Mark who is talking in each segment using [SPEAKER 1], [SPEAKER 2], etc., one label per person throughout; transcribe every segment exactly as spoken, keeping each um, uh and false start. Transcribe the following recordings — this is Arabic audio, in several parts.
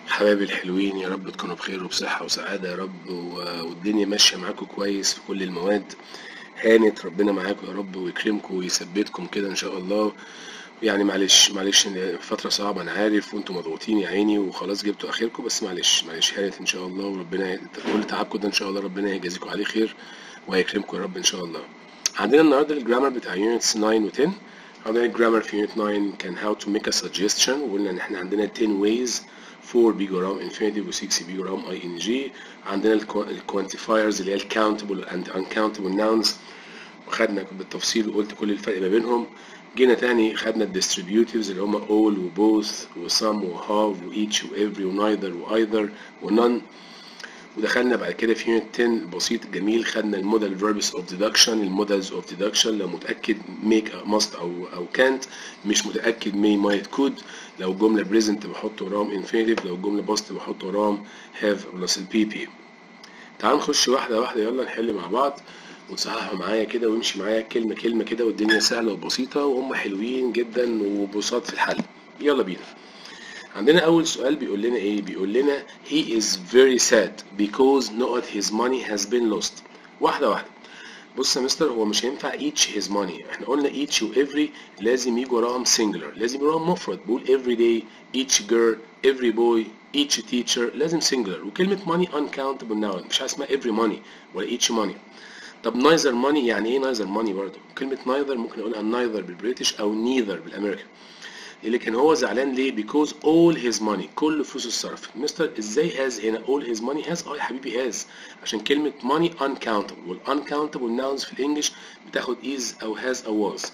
[SPEAKER 1] حبايبي الحلوين، يا رب تكونوا بخير وبصحة وسعادة يا رب، و- والدنيا ماشية معاكم كويس في كل المواد. هانت ربنا معاكم يا رب ويكرمكم ويثبتكم كده إن شاء الله. يعني معلش معلش إن فترة صعبة أنا عارف، وأنتم مضغوطين يا عيني وخلاص جبتوا آخركم، بس معلش معلش هانت إن شاء الله، وربنا كل تعبكم ده إن شاء الله ربنا يجازيكم عليه خير وهيكرمكم يا رب إن شاء الله. عندنا النهارده الجرامر بتاع يونتس تسعة و عشرة. عندنا الجرامر في يونت تسعة كان how to make a suggestion، وقلنا ان احنا عندنا عشرة ways. أربعة بيجوا وراهم infinitive و ستة بيجوا وراهم ing. عندنا الكوانتيفايرز اللي هي الكاونتبل and uncountable nouns، وخدنا بالتفصيل وقلت كل الفرق ما بينهم. جينا تاني خدنا الديستريبيوتيفز اللي هم all و both و some و have و each و every و neither و either و none. ودخلنا بعد كده في يونت عشرة بسيط جميل، خدنا المودال verbs of deduction، المودالز of deduction. لو متأكد make must أو أو can't، مش متأكد may might could. لو الجملة present بحط وراهم infinitive، لو الجملة past بحط وراهم have plus ال بي بي. تعال نخش واحدة واحدة، يلا نحل مع بعض وتصححوا معايا كده وامشي معايا كلمة كلمة كده، والدنيا سهلة وبسيطة وهم حلوين جدا وبساط في الحل. يلا بينا. عندنا أول سؤال بيقول لنا إيه؟ بيقول لنا he is very sad because not his money has been lost. واحدة واحدة. بص يا مستر، هو مش هينفع each his money. احنا قلنا each و every لازم يجوا وراهم singular، لازم يجوا وراهم مفرد. بقول every day، each girl، every boy، each teacher، لازم singular. وكلمة money uncountable noun، مش حاجة اسمها every money ولا each money. طب neither money يعني ايه neither money برضه؟ كلمة neither ممكن اقولها neither بالبريتش او neither بالامريكان. لكن هو زعلان ليه؟ because all his money، كل فلوسه اتصرفت. مستر ازاي has هنا؟ all his money has. اه يا حبيبي has، عشان كلمة money uncountable، وال uncountable nouns في الانجليش بتاخد is او has او was.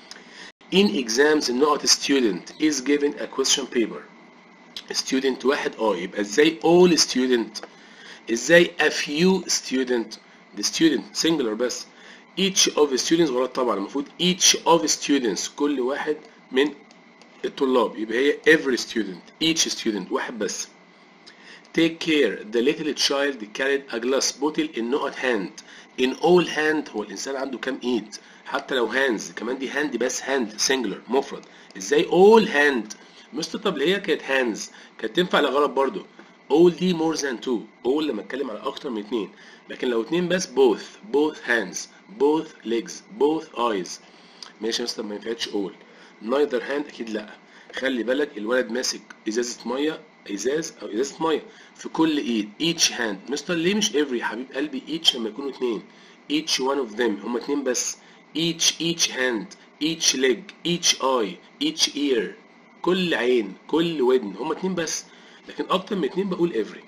[SPEAKER 1] in exams not a student is given a question paper. student واحد اه، يبقى ازاي all student؟ ازاي a few student؟ the student singular بس. each of the students غلط طبعا، المفروض each of students، كل واحد من الطلاب، يبقى هي every student، each student واحد بس. take care the little child carried a glass bottle in not hand. in all hand، هو الإنسان عنده كام ايد؟ حتى لو hands كمان دي hand بس، hand singular مفرد. ازاي all hand؟ مستر طب اللي هي كانت hands كانت تنفع لغلط برضو. all دي more than two، all لما اتكلم على اكتر من اتنين، لكن لو اتنين بس both، both hands، both legs، both eyes. ماشي يا مستر، ما ينفعش all. neither hand اكيد لا. خلي بالك الولد ماسك ازازه ميه، ازاز او ازازه ميه في كل ايد، each hand. مستر ليه مش every يا حبيب قلبي؟ each لما يكونوا اتنين، each one of them هما اتنين بس. each each hand، each leg، each eye، each ear، كل عين كل ودن هما اتنين بس، لكن اكتر من اتنين بقول every.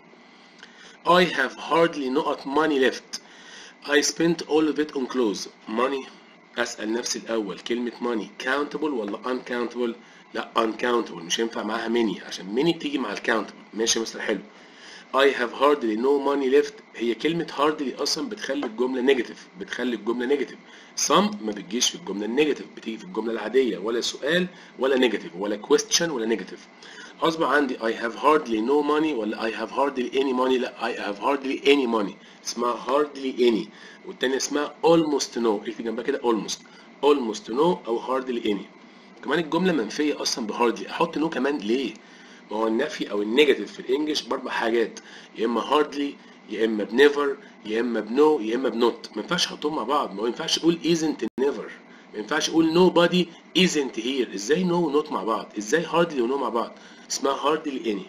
[SPEAKER 1] I have hardly not money left. I spent all of it on clothes. money، أسأل نفسي الأول كلمة money countable ولا uncountable؟ لا uncountable، مش هينفع معاها many عشان many بتيجي مع الcountable. ماشي يا مستر حلو. I have hardly no money left، هي كلمة hardly أصلا بتخلي الجملة negative، بتخلي الجملة negative. some ما بتجيش في الجملة النيجاتيف، بتيجي في الجملة العادية، ولا سؤال ولا negative ولا question ولا negative. أصبح عندي I have hardly no money ولا I have hardly any money؟ لا I have hardly any money، اسمها hardly any. والتانية اسمها almost no، اكتب جنبها كده almost، almost no أو hardly any. كمان الجملة منفية أصلا بهاردلي، أحط no كمان ليه؟ ما هو النفي أو النيجاتيف في الإنجليش بأربع حاجات، يا إما hardly، يا إما بنيفر، يا إما بنو، يا إما بنوت. ما ينفعش أحطهم مع بعض، ما ينفعش أقول isn't never، ما ينفعش أقول nobody isn't here. إزاي no ونوت مع بعض؟ إزاي hardly ونو مع بعض؟ اسمها hardly any.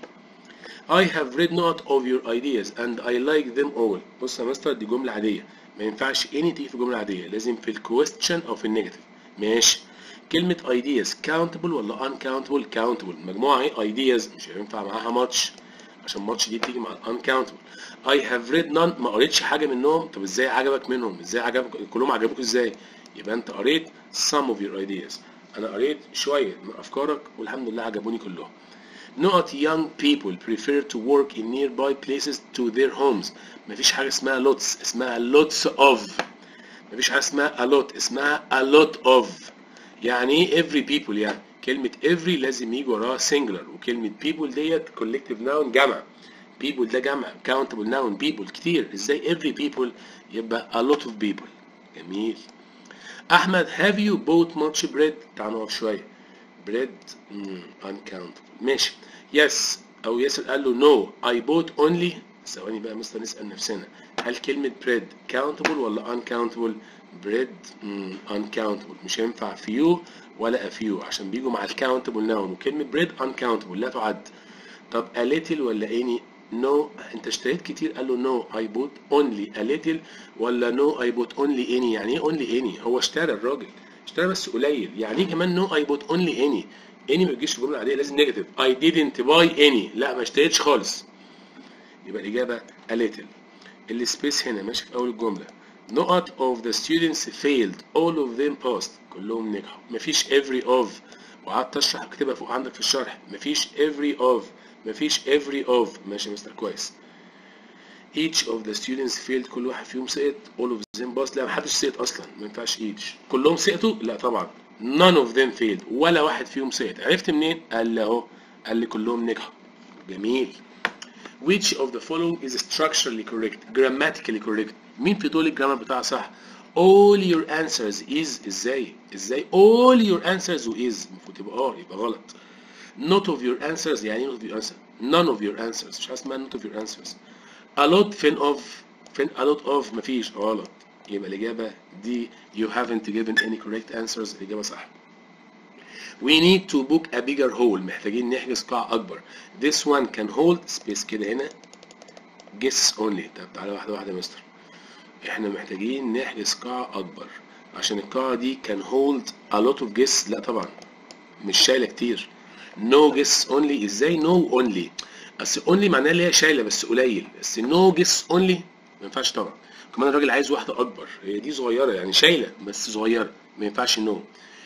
[SPEAKER 1] I have read not of your ideas and I like them all. بص يا مستر دي جملة عادية، ما ينفعش any تيجي في جملة عادية، لازم في الكويستشن أو في النيجاتيف. ماشي. كلمة ideas countable ولا uncountable؟ countable. مجموعة ايه ideas، مش هينفع معاها much عشان much دي بتيجي مع uncountable. I have read none، ما قريتش حاجة منهم. طب ازاي عجبك منهم؟ ازاي عجبك كلهم؟ عجبوك ازاي؟ يبقى انت قريت some of your ideas، انا قريت شوية من افكارك والحمد لله عجبوني كلهم. Not young people prefer to work in nearby places to their homes. مفيش حاجة اسمها lots، اسمها lots of. مفيش حاجة اسمها a lot، اسمها a lot of. يعني ايه every people؟ يعني كلمة every لازم يجي وراها singular، وكلمة people ديت collective noun جمع. people ده جمع countable noun people كتير. ازاي every people؟ يبقى a lot of people. جميل. أحمد have you bought much bread؟ تعال نقف شوية. bread mm, uncountable. ماشي. yes او ياسر قال له نو I bought only. ثواني بقى مستر نسأل نفسنا، هل كلمة bread countable ولا uncountable؟ bread uncountable، مش هينفع few ولا a few عشان بيجوا مع الكاونتبل ناون، وكلمة bread uncountable لا تعد. طب a little ولا any؟ no انت اشتريت كتير، قال له no I bought only a little ولا no I bought only any؟ يعني ايه only any؟ هو اشترى الراجل، اشترى بس قليل. يعني ايه كمان no I bought only any؟ any ما بتجيش في الجمله العاديه، لازم نيجاتيف. I didn't buy any، لا ما اشتريتش خالص. يبقى الاجابه a little. السبيس هنا ماشي في اول الجمله. not of the students failed all of them passed، كلهم نجحوا. مفيش every of، وقعدت اشرح اكتبها فوق عندك في الشرح، مفيش every of، مفيش every of. ماشي يا مستر كويس. each of the students failed، كل واحد فيهم سقط. all of them passed، لا محدش سقط اصلا، ما ينفعش each. كلهم سقطوا؟ لا طبعا. none of them failed، ولا واحد فيهم سقط. عرفت منين؟ قال لي اهو، قال لي كلهم نجحوا. جميل. which of the following is structurally correct grammatically correct؟ مين في دول الجرامر بتاعها صح؟ all your answers is، ازاي ازاي all your answers و is المفروض تبقى اه، يبقى غلط. not of your answers يعني not of your answers، none of your answers، مش اسمها not of your answers. a lot فين of، فين a lot of؟ مفيش، غلط. يبقى الإجابة دي you haven't given any correct answers، الإجابة صح. we need to book a bigger hall، محتاجين نحجز قاعة أكبر. this one can hold space كده هنا guess only. طب تعالى واحدة واحدة يا مستر، احنا محتاجين نحجز قاعة أكبر عشان القاعة دي can hold a lot of guests، لا طبعا مش شايلة كتير. no guests only، ازاي no only؟ بس only معناها اللي هي شايلة بس قليل، بس no guests only ما ينفعش طبعا. كمان الراجل عايز واحدة أكبر، هي دي صغيرة يعني شايلة بس صغيرة، ما ينفعش no.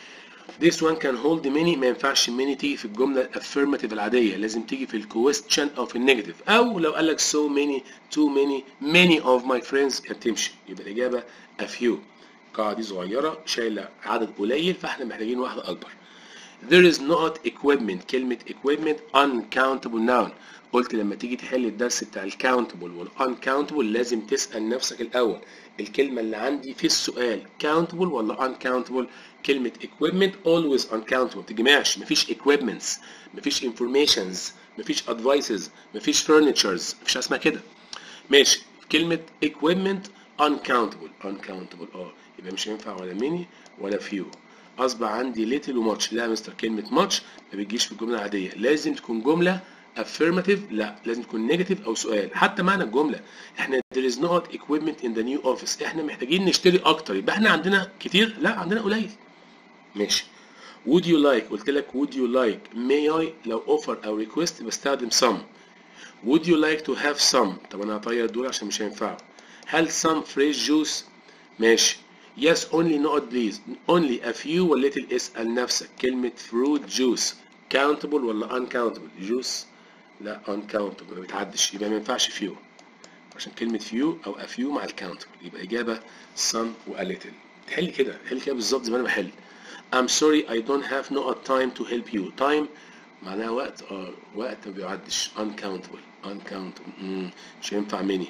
[SPEAKER 1] this one can hold many، ما ينفعش many تيجي في الجملة الافيرماتيف العادية، لازم تيجي في الكويستشن أو في النيجاتيف، أو لو قال لك so many too many many of my friends كانت تمشي. يبقى الإجابة a few. القاعة دي صغيرة شايلة عدد قليل، فاحنا محتاجين واحدة أكبر. there is not equipment، كلمة equipment uncountable noun. قلت لما تيجي تحل الدرس بتاع الكاونتبل والuncountable لازم تسأل نفسك الأول الكلمة اللي عندي في السؤال countable ولا uncountable. كلمة equipment always uncountable، ما تجمعش، مفيش equipments، مفيش informations، مفيش advices، مفيش furnitures، مفيش اسمها كده. ماشي. كلمة equipment uncountable، uncountable اه، يبقى مش هينفع ولا many ولا few. اصبح عندي little و much. لا يا مستر كلمة much ما بتجيش في الجملة العادية، لازم تكون جملة affirmative، لا لازم تكون negative او سؤال. حتى معنى الجملة احنا there is not equipment in the new office، احنا محتاجين نشتري اكتر، يبقى احنا عندنا كتير؟ لا عندنا قليل. ماشي. would you like، قلت لك would you like may I لو offer او request بستخدم some. would you like to have some؟ طب انا هطير دول عشان مش هينفعوا. هل some fresh juice؟ ماشي. yes only not please only a few ولا little؟ اسأل نفسك كلمة fruit juice countable ولا uncountable؟ juice لا uncountable ما بتعدش، يبقى ما ينفعش few عشان كلمة few أو a few مع الcountable. يبقى إجابة some و a little. تحل كده، تحل كده بالظبط زي ما أنا بحل. I'm sorry I don't have no time to help you. time معناها وقت، اه وقت ما بيعدش. uncountable uncountable مم. مش هينفع many،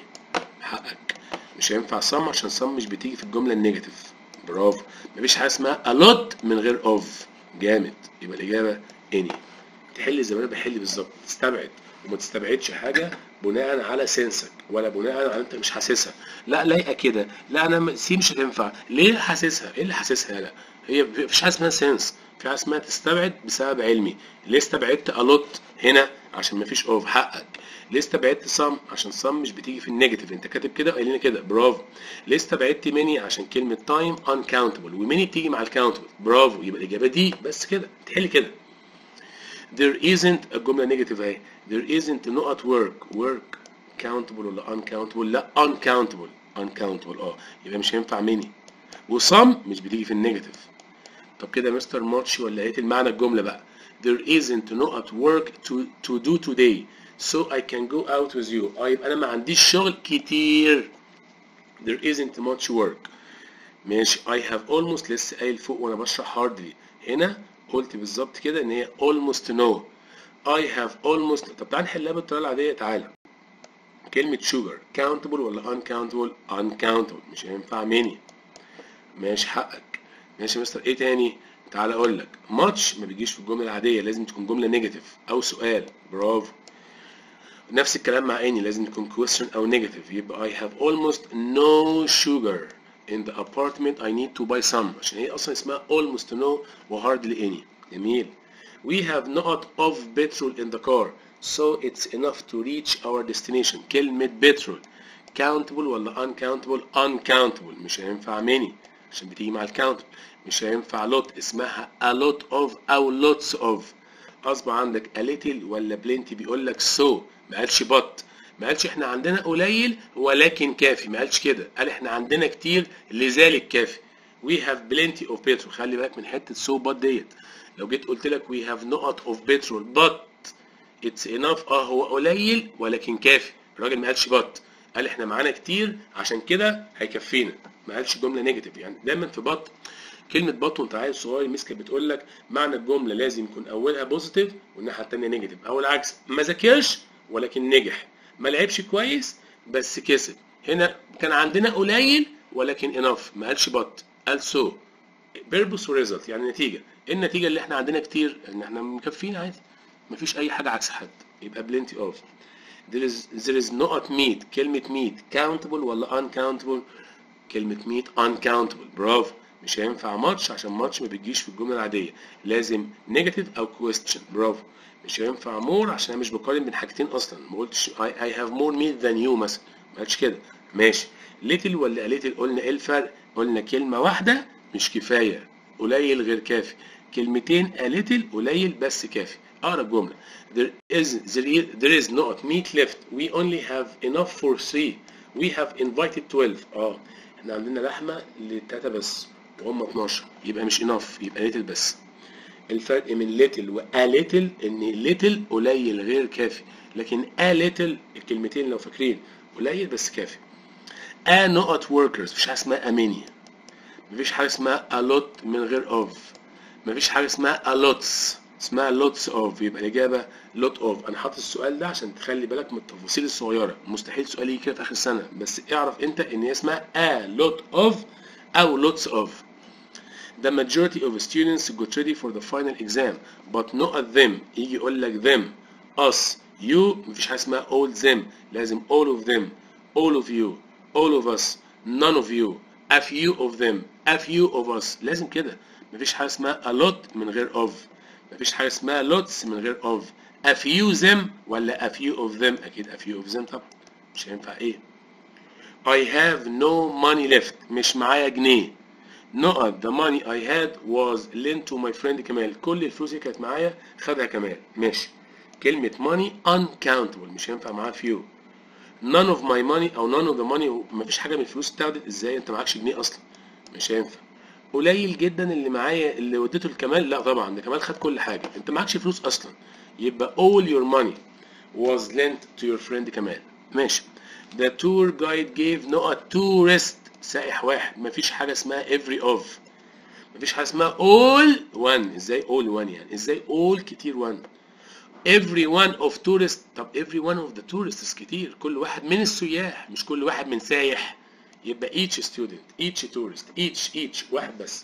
[SPEAKER 1] حقك. مش هينفع some عشان some مش بتيجي في الجملة النيجاتيف. برافو. مفيش حاجة اسمها a lot من غير of. جامد. يبقى الإجابة any. تحل زي ما أنا بحل بالظبط، تستبعد وما تستبعدش حاجة بناء على سنسك ولا بناء على انت مش حاسسها. لا لايقة كده، لا انا سي مش هتنفع، ليه حاسسها؟ ايه اللي حاسسها؟ لا هي مفيش حاجة اسمها سنس، في حاجة اسمها تستبعد بسبب علمي. ليه استبعدت a lot هنا؟ عشان مفيش اوف، حقك. ليه استبعدت some؟ عشان some مش بتيجي في النيجاتيف، انت كاتب كده وقايل لنا كده، برافو. ليه استبعدت many؟ عشان كلمة time uncountable وماني بتيجي مع الكاونتبل، برافو. يبقى الإجابة دي بس كده، تحل كده. there isn't، الجملة نيجاتيف اهي، there isn't not at work. work countable ولا uncountable؟ لا uncountable uncountable اه، يبقى مش هينفع many. وsome مش بتيجي في النيجاتيف. طب كده يا مستر ماتش ولا ايه المعنى الجملة بقى؟ there isn't not at work to to do today so I can go out with you. اه يبقى انا ما عنديش شغل كتير. there isn't much work. ماشي. I have almost لسه قايل فوق وانا بشرح hardly، هنا قلت بالظبط كده ان هي almost no. I have almost. طب تعال نحلها بالطريقة العادية، تعالى. كلمة sugar countable ولا uncountable؟ uncountable، مش هينفع many. ماشي حقك. ماشي يا مستر، ايه تاني؟ تعال اقول لك much ما بيجيش في الجملة العادية، لازم تكون جملة نيجاتيف او سؤال، برافو. نفس الكلام مع any لازم يكون question أو negative. يبقى I have almost no sugar in the apartment I need to buy some. عشان هي أصلا اسمها almost no و hardly any. جميل. We have not of petrol in the car so it's enough to reach our destination. كلمة petrol countable ولا uncountable؟ uncountable. مش هينفع many عشان بتيجي مع الكاونت. مش هينفع lot اسمها a lot of أو lots of. أصبح عندك a little ولا plenty؟ بيقول لك so ما قالش but. ما قالش احنا عندنا قليل ولكن كافي، ما قالش كده، قال احنا عندنا كتير لذلك كافي. we have plenty of petrol. خلي بالك من حتة so but ديت. لو جيت قلت لك we have not of petrol but it's enough، اه هو قليل ولكن كافي. الراجل ما قالش but، قال احنا معانا كتير عشان كده هيكفينا. ما قالش جمله نيجاتيف. يعني دايما في بط كلمه بط وانت عيل صغير مسكه بتقول لك معنى الجمله لازم يكون اولها بوزيتيف والناحيه الثانيه نيجاتيف، او العكس، ما ذاكرش ولكن نجح، ما لعبش كويس بس كسب. هنا كان عندنا قليل ولكن اناف، ما قالش بط، قال سو. بيربوس وريزلت يعني نتيجه. النتيجه اللي احنا عندنا كتير ان احنا مكفيين عادي، مفيش اي حاجه عكس حد، يبقى plenty of. there is there is not meat. كلمه meat countable ولا uncountable؟ كلمه meat uncountable. برافو. مش هينفع much عشان much ما بتجيش في الجمله العاديه، لازم negative او question. برافو. مش هينفع more عشان انا مش بقارن بين حاجتين اصلا، ما قلتش I, I have more meat than you مثلا، ما قلتش كده. ماشي. little ولا a little؟ قلنا ايه الفرق؟ قلنا كلمه واحده مش كفايه، قليل غير كافي. كلمتين a little قليل بس كافي. اقرا الجمله. there is there is there is not meat left we only have enough for three we have invited twelve. اه احنا عندنا لحمه لتلاته بس وهم اتناشر، يبقى مش enough، يبقى little بس. الفرق من little و a little ان little قليل غير كافي، لكن a little الكلمتين لو فاكرين قليل بس كافي. a not workers، مفيش حاجه اسمها a many، مفيش حاجه اسمها a lot من غير of، مفيش حاجه اسمها a lots، اسمها lots of، يبقى الاجابه lot of. انا حاطط السؤال ده عشان تخلي بالك من التفاصيل الصغيره، مستحيل سؤال يجي كده في اخر السنه، بس اعرف انت ان هي اسمها a lot of او lots of. The majority of students got ready for the final exam but not at them. يجي يقول لك them us you، مفيش حاجه اسمها all them، لازم all of them all of you all of us none of you a few of them a few of us، لازم كده. مفيش حاجه اسمها a lot من غير of، مفيش حاجه اسمها lots من غير of. a few them ولا a few of them؟ اكيد a few of them طبعا، مش هينفع ايه. I have no money left، مش معايا جنيه. not the money I had was lent to my friend كمال، كل الفلوس اللي كانت معايا خدها كمال. ماشي. كلمة money uncountable، مش هينفع معاها few. none of my money او none of the money، مفيش حاجة من الفلوس اتاخدت. ازاي انت معكش جنيه اصلا؟ مش هينفع. قليل جدا اللي معايا اللي وديته لكمال، لا طبعا ده كمال خد كل حاجة، انت معكش فلوس اصلا، يبقى all your money was lent to your friend كمال. ماشي. the tour guide gave not a tourist، سائح واحد، مفيش حاجة اسمها every of، مفيش حاجة اسمها all one. ازاي all one يعني؟ ازاي all كتير one؟ every one of tourists. طب every one of the tourists كتير، كل واحد من السياح مش كل واحد من سايح، يبقى each student each tourist each each واحد بس.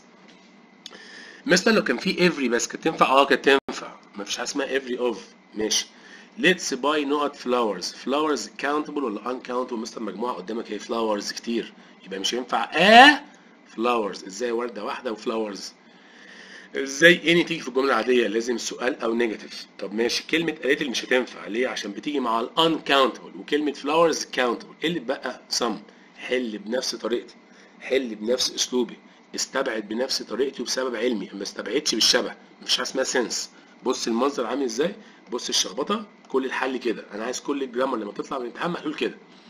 [SPEAKER 1] مثلا لو كان في every بس كانت تنفع؟ اه كانت تنفع، مفيش حاجة اسمها every of. ماشي. let's buy not flowers. flowers countable ولا uncountable؟ مثلا مجموعة قدامك هي flowers كتير، يبقى مش هينفع a flowers. ازاي وردة واحدة وفلاورز؟ ازاي any تيجي في الجملة العادية؟ لازم سؤال او نيجاتيف. طب ماشي. كلمة a little مش هتنفع ليه؟ عشان بتيجي مع ال uncountable، وكلمة flowers countable. ايه اللي بقى؟ some. حل بنفس طريقتي، حل بنفس اسلوبي، استبعد بنفس طريقتي وبسبب علمي، ما استبعدش بالشبه، مفيش حاجة اسمها سنس. بص المنظر عامل ازاي، بص الشخبطة، كل الحل كده. انا عايز كل الجرامر لما تطلع من الامتحان محلول كده.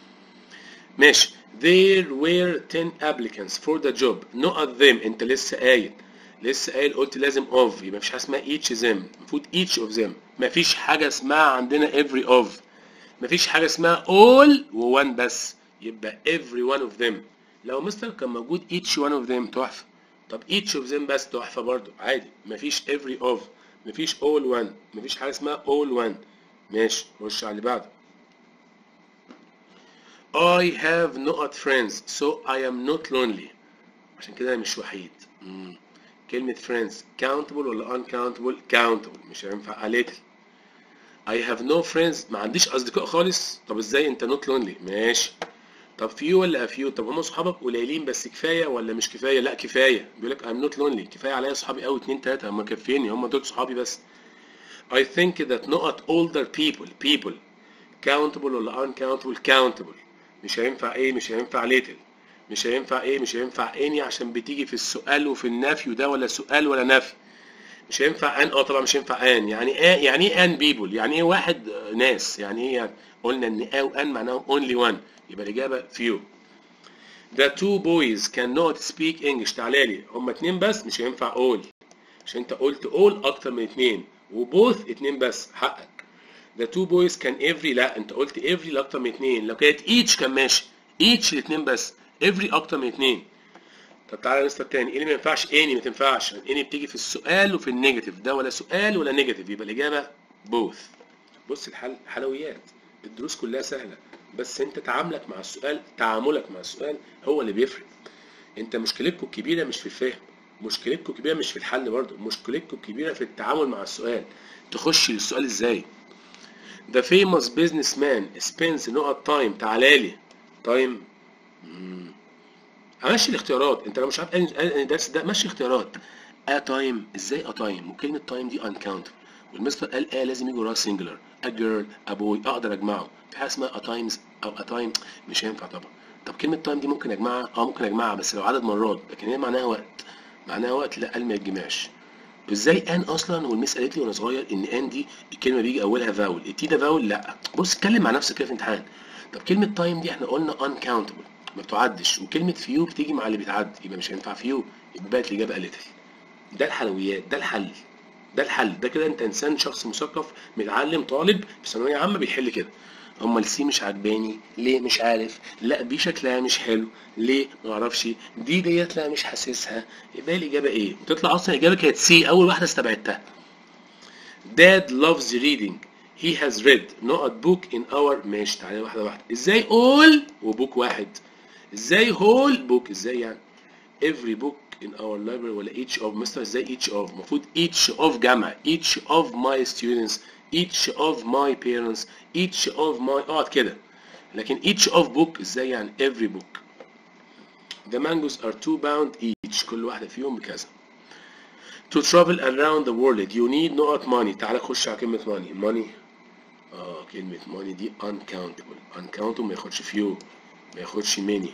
[SPEAKER 1] ماشي. there were ten applicants for the job not at them. انت لسه قايل لسه قايل قلت لازم of، يبقى مفيش حاجه اسمها each them، المفروض each of them. مفيش حاجه اسمها عندنا every of، مفيش حاجه اسمها all و one بس، يبقى every one of them. لو مستر كان موجود each one of them تحفه، طب each of them بس تحفه برضو عادي. مفيش every of، مفيش all one، مفيش حاجه اسمها all one. ماشي. خش على اللي بعده. I have not friends so I am not lonely. عشان كده انا مش وحيد. مم. كلمة friends countable ولا uncountable؟ countable، مش هينفع a little. I have no friends، ما عنديش اصدقاء خالص. طب ازاي انت not lonely؟ ماشي. طب فيو ولا افيو؟ طب هم صحابك قليلين بس كفايه ولا مش كفايه؟ لا كفايه. بيقول لك I'm not lonely، كفايه عليا صحابي قوي اتنين تلاته هم كافيني، هم دول صحابي بس. I think that not older people people countable ولا uncountable؟ countable. مش هينفع ايه؟ مش هينفع little. مش هينفع ايه؟ مش هينفع any عشان بتيجي في السؤال وفي النفي، وده ولا سؤال ولا نفي. مش هينفع ان، اه طبعا مش هينفع ان. يعني ايه؟ يعني ايه ان بيبول؟ يعني ايه واحد ناس؟ يعني ايه يعني؟ قلنا ان او ان معناهم only one، يبقى الاجابه few. The two boys cannot speak English. تعالى لي، هما اتنين بس، مش هينفع all عشان انت قلت all اكتر من اتنين، وبوث اتنين بس، حقك. The two boys can every، لا انت قلت every لاكتر من اتنين. لو كانت each كان ماشي، each الاتنين بس، every اكتر من اتنين. طب تعالى نسأل تاني، ايه اللي ما ينفعش؟ اني ما تنفعش، اني بتيجي في السؤال وفي النيجاتيف، ده ولا سؤال ولا نيجاتيف، يبقى الاجابه both. بص الحل حلويات، الدروس كلها سهله، بس انت تعاملك مع السؤال، تعاملك مع السؤال هو اللي بيفرق. انت مشكلتكم الكبيره مش في الفهم، مشكلتكم الكبيره مش في الحل برضه، مشكلتكم الكبيره في التعامل مع السؤال. تخش للسؤال ازاي. The famous businessman spends نقط time. تعالى لي time. امشي الاختيارات، انت لو مش عارف انهي درس ده مشي اختيارات. ا تايم، ازاي ا تايم؟ وكلمه تايم دي uncountable، والمستر قال ا لازم يجي وراها سنجلر، ا جيرل، ا بوي، اقدر اجمعه. في حاجه اسمها ا تايمز او ا تايم، مش هينفع طبعا. طب كلمه تايم دي ممكن اجمعها، اه ممكن اجمعها بس لو عدد مرات، لكن هي معناها وقت. معناها وقت، لا قال ما يتجمعش. ازاي ان اصلا؟ والمس قالت لي وانا صغير ان ان دي الكلمه بيجي اولها فاول، التي ده فاول. لا بص اتكلم مع نفسك كده في امتحان. طب كلمه تايم دي احنا قلنا uncountable، ما بتعدش، وكلمه فيو بتيجي مع اللي بيتعد، يبقى مش هينفع فيو، يبقى بقت الاجابه قلتها. ده الحلويات، ده الحل، ده الحل. ده كده انت انسان، شخص مثقف متعلم، طالب في ثانويه عامه بيحل كده. امال سي مش عجباني ليه؟ مش عارف. لا دي شكلها مش حلو ليه؟ ما اعرفش. دي ديت لا مش حاسسها. يبقى الاجابه ايه؟ وتطلع اصلا الاجابه كانت سي، اول واحده استبعدتها. Dad loves reading. He has read not a book in our. ماشي تعالى واحده واحده. ازاي all وبوك واحد؟ ازاي whole book؟ ازاي يعني؟ every book in our library ولا each of؟ مستر ازاي each of؟ المفروض each of جمع، each of my students، each of my parents، each of my اقعد كده. لكن each of book ازاي يعني؟ every book. The mangoes are two pound each، كل واحدة فيهم بكذا. To travel around the world you need not money. تعالى خش على كلمة money. money اه كلمة money دي uncountable. uncountable ما ياخدش few، ما ياخدش many.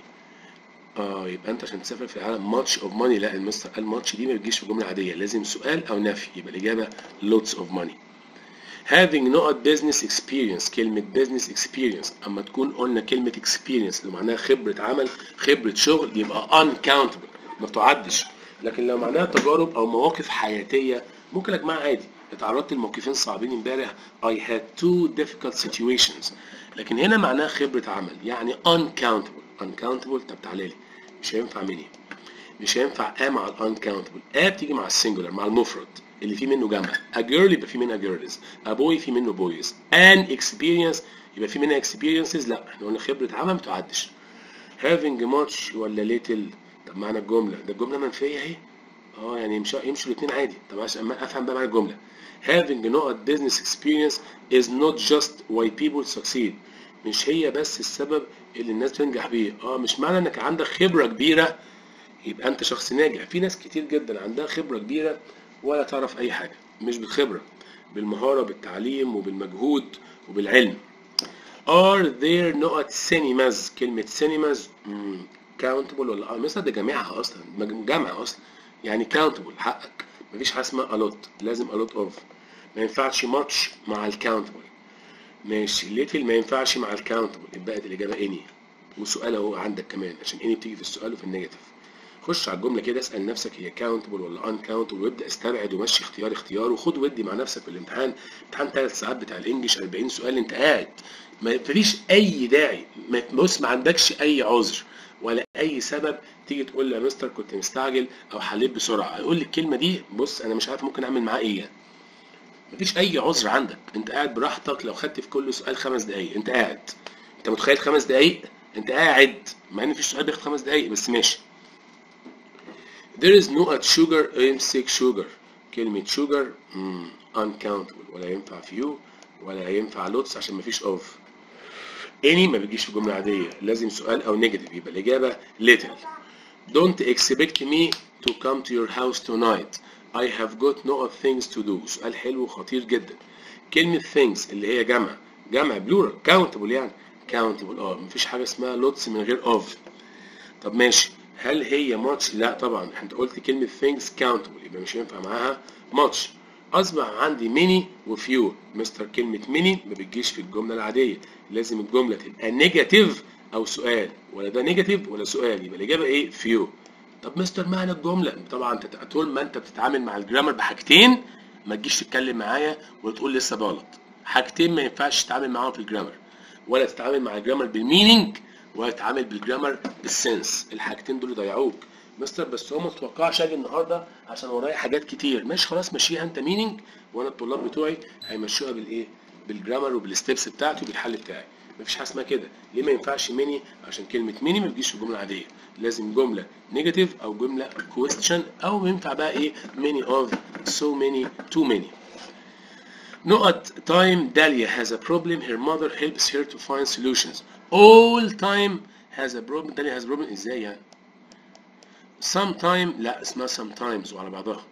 [SPEAKER 1] اه يبقى انت عشان تسافر في العالم much of money، لا المستر قال much دي ما بتجيش في جمله عاديه، لازم سؤال او نفي، يبقى الاجابه lots of money. having not business experience. كلمه business experience اما تكون قلنا كلمه experience اللي معناها خبره عمل، خبره شغل، يبقى uncountable ما بتعدش. لكن لو معناها تجارب او مواقف حياتيه ممكن اجمعها عادي. اتعرضت لموقفين صعبين امبارح، I had two difficult situations. لكن هنا معناها خبره عمل، يعني uncountable. uncountable. طب تعالى لي، مش هينفع مني، مش هينفع ا مع الانكاونتبل. ا بتيجي مع السنجولار، مع المفرد اللي فيه منه جمع. a girl يبقى فيه منها girls، a boy فيه منه boys، an experience يبقى فيه منها experiences. لا احنا قلنا خبرة عمل ما بتعدش. having much ولا little؟ طب معنى الجملة ده الجملة منفية اهي، اه يعني يمشوا يمشوا الاثنين عادي. طب عشان افهم بقى معنى الجملة، having not business experience is not just why people succeed. مش هي بس السبب اللي الناس بتنجح بيه. اه مش معنى انك عندك خبرة كبيرة يبقى انت شخص ناجح. في ناس كتير جدا عندها خبرة كبيرة ولا تعرف اي حاجة. مش بالخبرة، بالمهارة، بالتعليم وبالمجهود وبالعلم. are there not cinemas؟ كلمة cinemas countable ولا مثلا ده جامعها اصلا، جامعة اصلا يعني countable، حقك. مفيش حاجة اسمها a lot، لازم a lot of. ما ينفعش much مع ال countable. ماشي little ما ينفعش مع ال countable، يبقى الإجابة any. وسؤال اهو عندك كمان عشان any بتيجي في السؤال وفي النيجاتيف. خش على الجمله كده، اسال نفسك هي كاونتبل ولا ان كاونتبل، وابدا استبعد ومشي اختيار اختيار، وخد ودي مع نفسك في الامتحان. امتحان ثلاث ساعات بتاع الانجليش أربعين سؤال، انت قاعد ما فيش اي داعي. بص ما عندكش اي عذر ولا اي سبب تيجي تقول لي يا مستر كنت مستعجل او حليت بسرعه. يقول لي الكلمه دي بص انا مش عارف ممكن اعمل معاه ايه. مفيش اي عذر عندك، انت قاعد براحتك. لو خدت في كل سؤال خمس دقايق انت قاعد. انت متخيل خمس دقايق انت قاعد، مع ان مفيش سؤال بياخد خمس دقايق بس ماشي. There is no at sugar امسك sugar. كلمة sugar hmm, uncountable ولا ينفع few ولا هينفع lots عشان مفيش of. any ما بيجيش في جملة عادية، لازم سؤال أو negative، يبقى الإجابة little. Don't expect me to come to your house tonight. I have got no things to do. سؤال حلو خطير جدا. كلمة things اللي هي جمع جمع بلورال countable يعني countable اه مفيش حاجة اسمها lots من غير of. طب ماشي، هل هي much؟ لا طبعا، انت قلت كلمة things countable يبقى مش هينفع معاها much. أصبح عندي many وفيو. مستر كلمة many ما بتجيش في الجملة العادية، لازم الجملة تبقى نيجاتيف أو سؤال، ولا ده نيجاتيف ولا سؤال، يبقى الإجابة إيه؟ فيو. طب مستر معنى الجملة؟ طبعا انت طول ما انت بتتعامل مع الجرامر بحاجتين ما تجيش تتكلم معايا وتقول لسه غلط. حاجتين ما ينفعش تتعامل معاهم في الجرامر، ولا تتعامل مع الجرامر بالمينينج ولا تتعامل بالجرامر بالسنس. الحاجتين دول يضيعوك. مستر بس هو ما تتوقعش اجي النهارده عشان ورايا حاجات كتير. ماشي خلاص، مشيها انت مينينج، وانا الطلاب بتوعي هيمشوها بالايه؟ بالجرامر وبالستبس بتاعتي وبالحل بتاعي. مفيش حاجه اسمها كده. ليه ما ينفعش ميني؟ عشان كلمه ميني ما بتجيش في الجمله العاديه، لازم جمله نيجاتيف او جمله كويستشن، او ينفع بقى ايه؟ many of so many too many. نقط time Dahlia has a problem her mother helps her to find solutions. all time has a problem. Dahlia has a problem ازاي يعني؟ sometime لا، اسمها sometimes وعلى بعضها.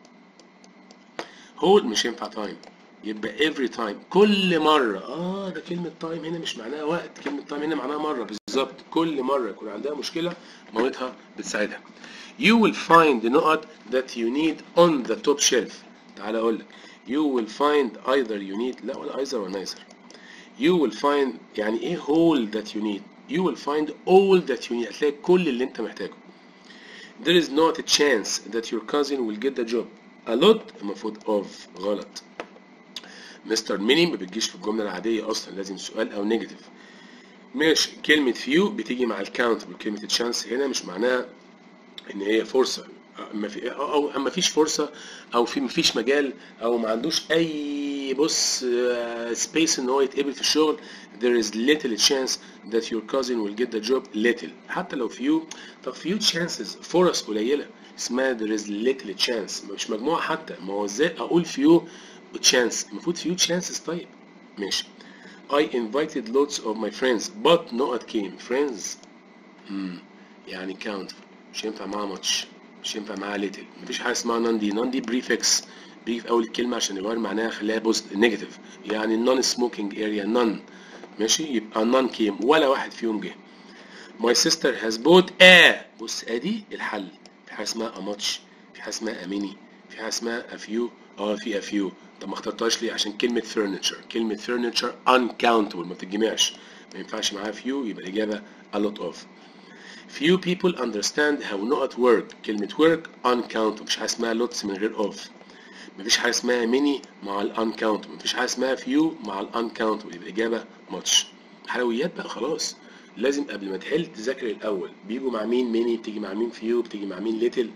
[SPEAKER 1] whole مش ينفع time، يبقى every time كل مرة. اه ده كلمة time هنا مش معناها وقت، كلمة time هنا معناها مرة بالظبط. كل مرة يكون عندها مشكلة مامتها بتساعدها. You will find the نقط that you need on the top shelf. تعالى اقول لك you will find either you need، لا ولا either ولا neither. You will find يعني ايه all that you need؟ You will find all that you need، هتلاقي كل اللي انت محتاجه. There is not a chance that your cousin will get the job. A lot المفروض of غلط. مستر ميني ما بتجيش في الجملة العادية أصلا، لازم سؤال أو نيجاتيف. ماشي، كلمة فيو بتيجي مع الكاونتبل. كلمة تشانس هنا مش معناها إن هي فرصة، ما في أو ما فيش فرصة، أو في ما فيش مجال، أو ما عندوش أي بص سبيس إن هو يتقبل في الشغل. There is little chance that your cousin will get the job. little حتى لو فيو. طب فيو chances فرص قليلة اسمها there is little chance، مش مجموعة حتى. ما هو ازاي أقول فيو chance؟ المفروض few chances. طيب ماشي. I invited lots of my friends but not came. friends امم يعني count، مش ينفع معاها much، مش ينفع معاها little. مفيش حاجه اسمها none دي. none دي بريفكس، بيجي في اول الكلمه عشان يغير معناها خليها بوزيتيف نيجاتيف. يعني non smoking area none. ماشي، يبقى none came، ولا واحد فيهم جه. my sister has bought a، بص ادي الحل. في حاجه اسمها a much، في حاجه اسمها a many، في حاجه اسمها a few. اه في a few. طب ما اخترتهاش ليه؟ عشان كلمة furniture. كلمة furniture uncountable ما بتتجمعش، ما ينفعش معاها few، يبقى الإجابة a lot of. few people understand how not work. كلمة work uncountable، مفيش حاجة اسمها lots من غير of. مفيش حاجة اسمها many مع ال uncountable، مفيش حاجة اسمها few مع ال uncountable، يبقى الإجابة much. حلويات بقى خلاص، لازم قبل ما تحل تذاكر الأول بيجوا مع مين many، بتيجي مع مين few، بتيجي مع مين little.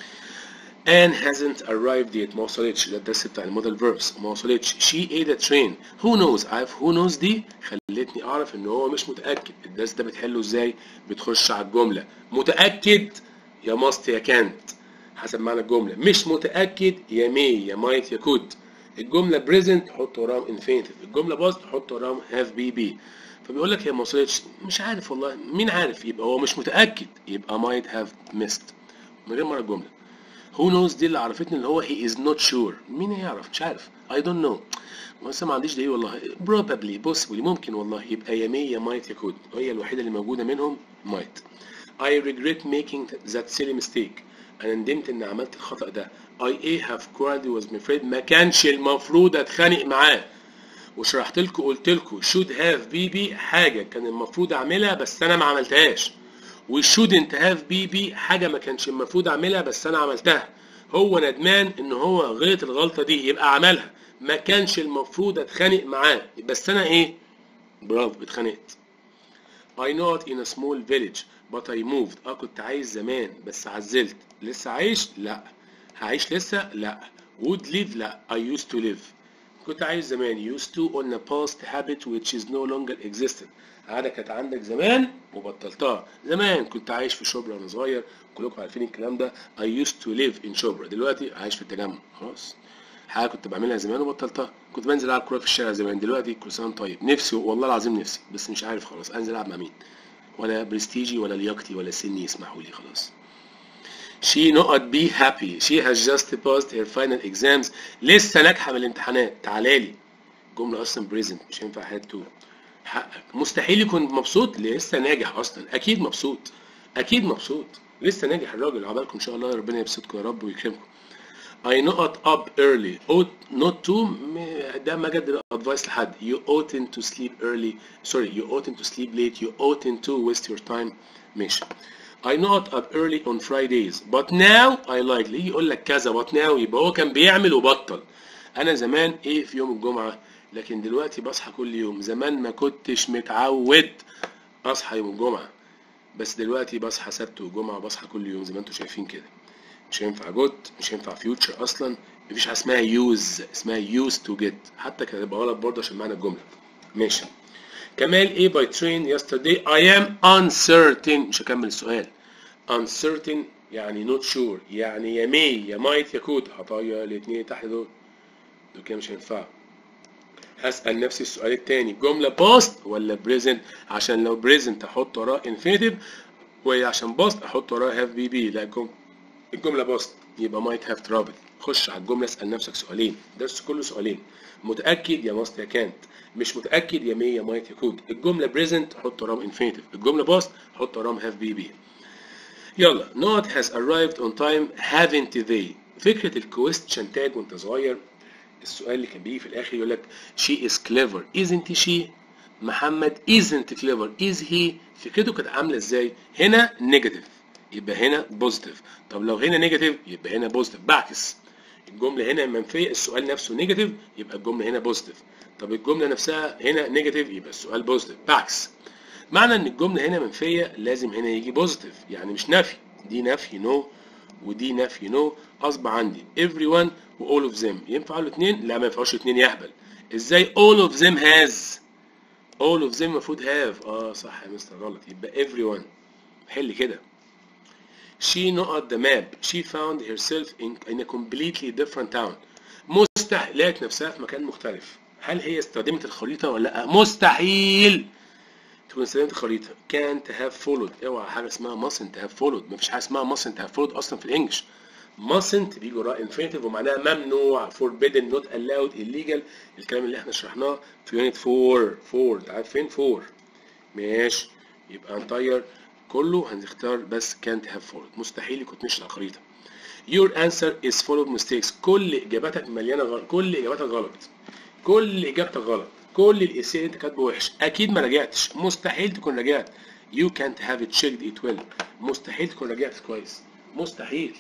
[SPEAKER 1] Anne hasn't arrived yet. ما وصلتش، ده الدرس بتاع المودال فيربس. ما وصلتش. she ate a train. who knows؟ عارف who knows دي خلتني اعرف ان هو مش متاكد. الدرس ده بتحله ازاي؟ بتخش على الجمله متاكد يا must يا can't حسب معنى الجمله. مش متاكد يا may يا might يا could. الجمله present حط وراهم infinitive، الجمله past حط وراهم have be be. فبيقول لك هي ما وصلتش، مش عارف والله. مين عارف؟ يبقى هو مش متاكد، يبقى might have missed من غير معنى الجمله. who knows دي اللي عرفتني اللي هو he is not sure. مين يعرف؟ مش عارف. I don't know. بس ما عنديش دليل والله. probably possibly ممكن والله. يبقى يا may يا might يا could، هي الوحيدة اللي موجودة منهم might. I regret making that silly mistake. أنا ندمت إن عملت الخطأ ده. I a have quarreled with my friend. ما كانش المفروض أتخانق معاه. وشرحت لكم قلت لكم should have be be حاجة كان المفروض أعملها بس أنا ما عملتهاش. و shouldn't have be be حاجة ما كانش المفروض أعملها بس أنا عملتها. هو ندمان إن هو غلط الغلطة دي يبقى عملها. ما كانش المفروض أتخانق معاه بس أنا إيه؟ برافو اتخانقت. I not in a small village but I moved. اه كنت عايش زمان بس عزلت. لسه عايش؟ لا. هعيش لسه؟ لا. would live؟ لا. I used to live. كنت عايش زمان used to on a past habit which is no longer existent. عادة كانت عندك زمان وبطلتها. زمان كنت عايش في شبرا وانا صغير، كلكم عارفين الكلام ده. I used to live in شبرا، دلوقتي عايش في التجمع. خلاص. حاجه كنت بعملها زمان وبطلتها. كنت بنزل العب كوره في الشارع زمان، دلوقتي كل سنه طيب. نفسي والله العظيم نفسي، بس مش عارف خلاص انزل العب مع مين، ولا برستيجي ولا لياقتي ولا سني يسمحوا لي خلاص. She not be happy. She has just passed her final exams. لسه ناجحة من الامتحانات. تعالى لي. جملة أصلا present مش هينفع had to. حقك. مستحيل يكون مبسوط، لسه ناجح أصلا. أكيد مبسوط. أكيد مبسوط. لسه ناجح الراجل. عقبالكم إن شاء الله، ربنا يبسطكم يا رب ويكرمكم. I not up early. ought not to. ده ما جد advice لحد. You oughtn't to sleep early. Sorry, you oughtn't to sleep late. You oughtn't to waste your time. ماشي. I not up early on Fridays, but now I like. ليه يقول لك كذا but now؟ يبقى هو كان بيعمل وبطل. أنا زمان إيه في يوم الجمعة، لكن دلوقتي بصحى كل يوم. زمان ما كنتش متعود أصحى يوم الجمعة، بس دلوقتي بصحى سبت وجمعة، بصحى كل يوم زي ما أنتوا شايفين كده. مش هينفع جوت، مش هينفع فيوتشر أصلا. مفيش حاجة اسمها يوز، اسمها used to get. حتى كده يبقى غلط برضه عشان معنى الجملة. ماشي. كمال ايه by train yesterday. I am uncertain. مش هكمل السؤال. uncertain يعني not sure، يعني يا may يا might يا could. هطير الاثنين تحت دول، دول كده مش هينفعوا. هسأل نفسي السؤال التاني، جملة past ولا present؟ عشان لو present احط وراه infinitive، وعشان past احط وراه have be be. لا الجملة past يبقى might have traveled. خش على الجملة اسأل نفسك سؤالين، درس كله سؤالين. متأكد يا must يا can't، مش متأكد يا may يا might يا could. الجملة present حط وراهم infinitive، الجملة past حط وراهم have be be. يلا. not has arrived on time haven't they. فكرة الكويستشن تاج وانت صغير، السؤال اللي كان بيجي في الاخر يقول لك she is clever isn't she. محمد isn't clever is he. فكرته كانت عاملة ازاي؟ هنا نيجاتيف يبقى هنا بوزيتيف. طب لو هنا نيجاتيف يبقى هنا بوزيتيف. بعكس الجملة هنا منفية، السؤال نفسه نيجاتيف يبقى الجملة هنا بوزيتيف. طب الجملة نفسها هنا نيجاتيف يبقى السؤال بوزيتيف. بعكس معنى ان الجملة هنا منفية لازم هنا يجي بوزيتيف، يعني مش نفي. دي نفي نو no. ودي نفي نو no. اصبح عندي everyone و all of them. ينفعوا الاثنين؟ لا ما ينفعوش الاثنين. يهبل ازاي all of them has؟ all of them المفروض have. اه صح يا مستر، غلط. يبقى everyone. حل كده. she not the map. she found herself in, in a completely different town. مستحيل لقت نفسها في مكان مختلف. هل هي استخدمت الخريطة ولا لا؟ مستحيل تكون استخدمت الخريطة. can't have followed. اوعى حاجة اسمها mustn't have followed. مفيش حاجة اسمها mustn't have followed أصلا في الإنجليش. mustn't بيجي وراها infinitive ومعناها ممنوع. forbidden not allowed illegal. الكلام اللي احنا شرحناه في يونت فور. فور انت عارف فين فور؟ ماشي. يبقى هنطير كله، هنختار بس can't have followed. مستحيل يكون مشي على الخريطة. your answer is full of mistakes. كل إجاباتك مليانة غلط. كل إجاباتك غلط. كل إجابتك غلط. كل الإسئلة اللي أنت كاتبه وحش. أكيد ما راجعتش. مستحيل تكون راجعت. you can't have it checked it well. مستحيل تكون راجعت كويس. مستحيل.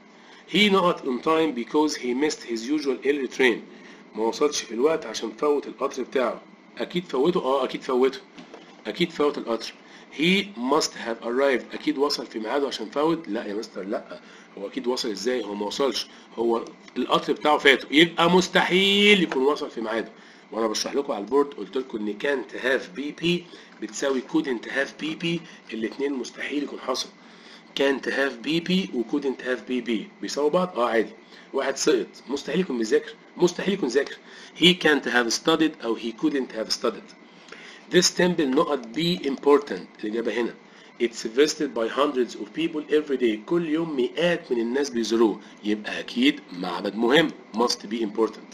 [SPEAKER 1] he not on time because he missed his usual early train. ما وصلش في الوقت عشان فوت القطر بتاعه. أكيد فوته. أه أكيد فوته. أكيد فوت القطر. he must have arrived. أكيد وصل في ميعاده عشان فوت. لا يا مستر لا، هو أكيد وصل إزاي؟ هو ما وصلش، هو القطر بتاعه فاته. يبقى مستحيل يكون وصل في ميعاده. وأنا بشرح لكم على البورد قلت لكم إن can't have بي بي بتساوي couldn't have بي بي. الاتنين مستحيل يكون حصل. can't have بي بي و couldn't have بي بي بيساووا بعض. اه عادي. واحد سقط مستحيل يكون بيذاكر. مستحيل يكون ذاكر. he can't have studied أو he couldn't have studied. this temple not be important. الإجابة هنا it's visited by hundreds of people every day. كل يوم مئات من الناس بيزوروه. يبقى أكيد معبد مهم. must be important.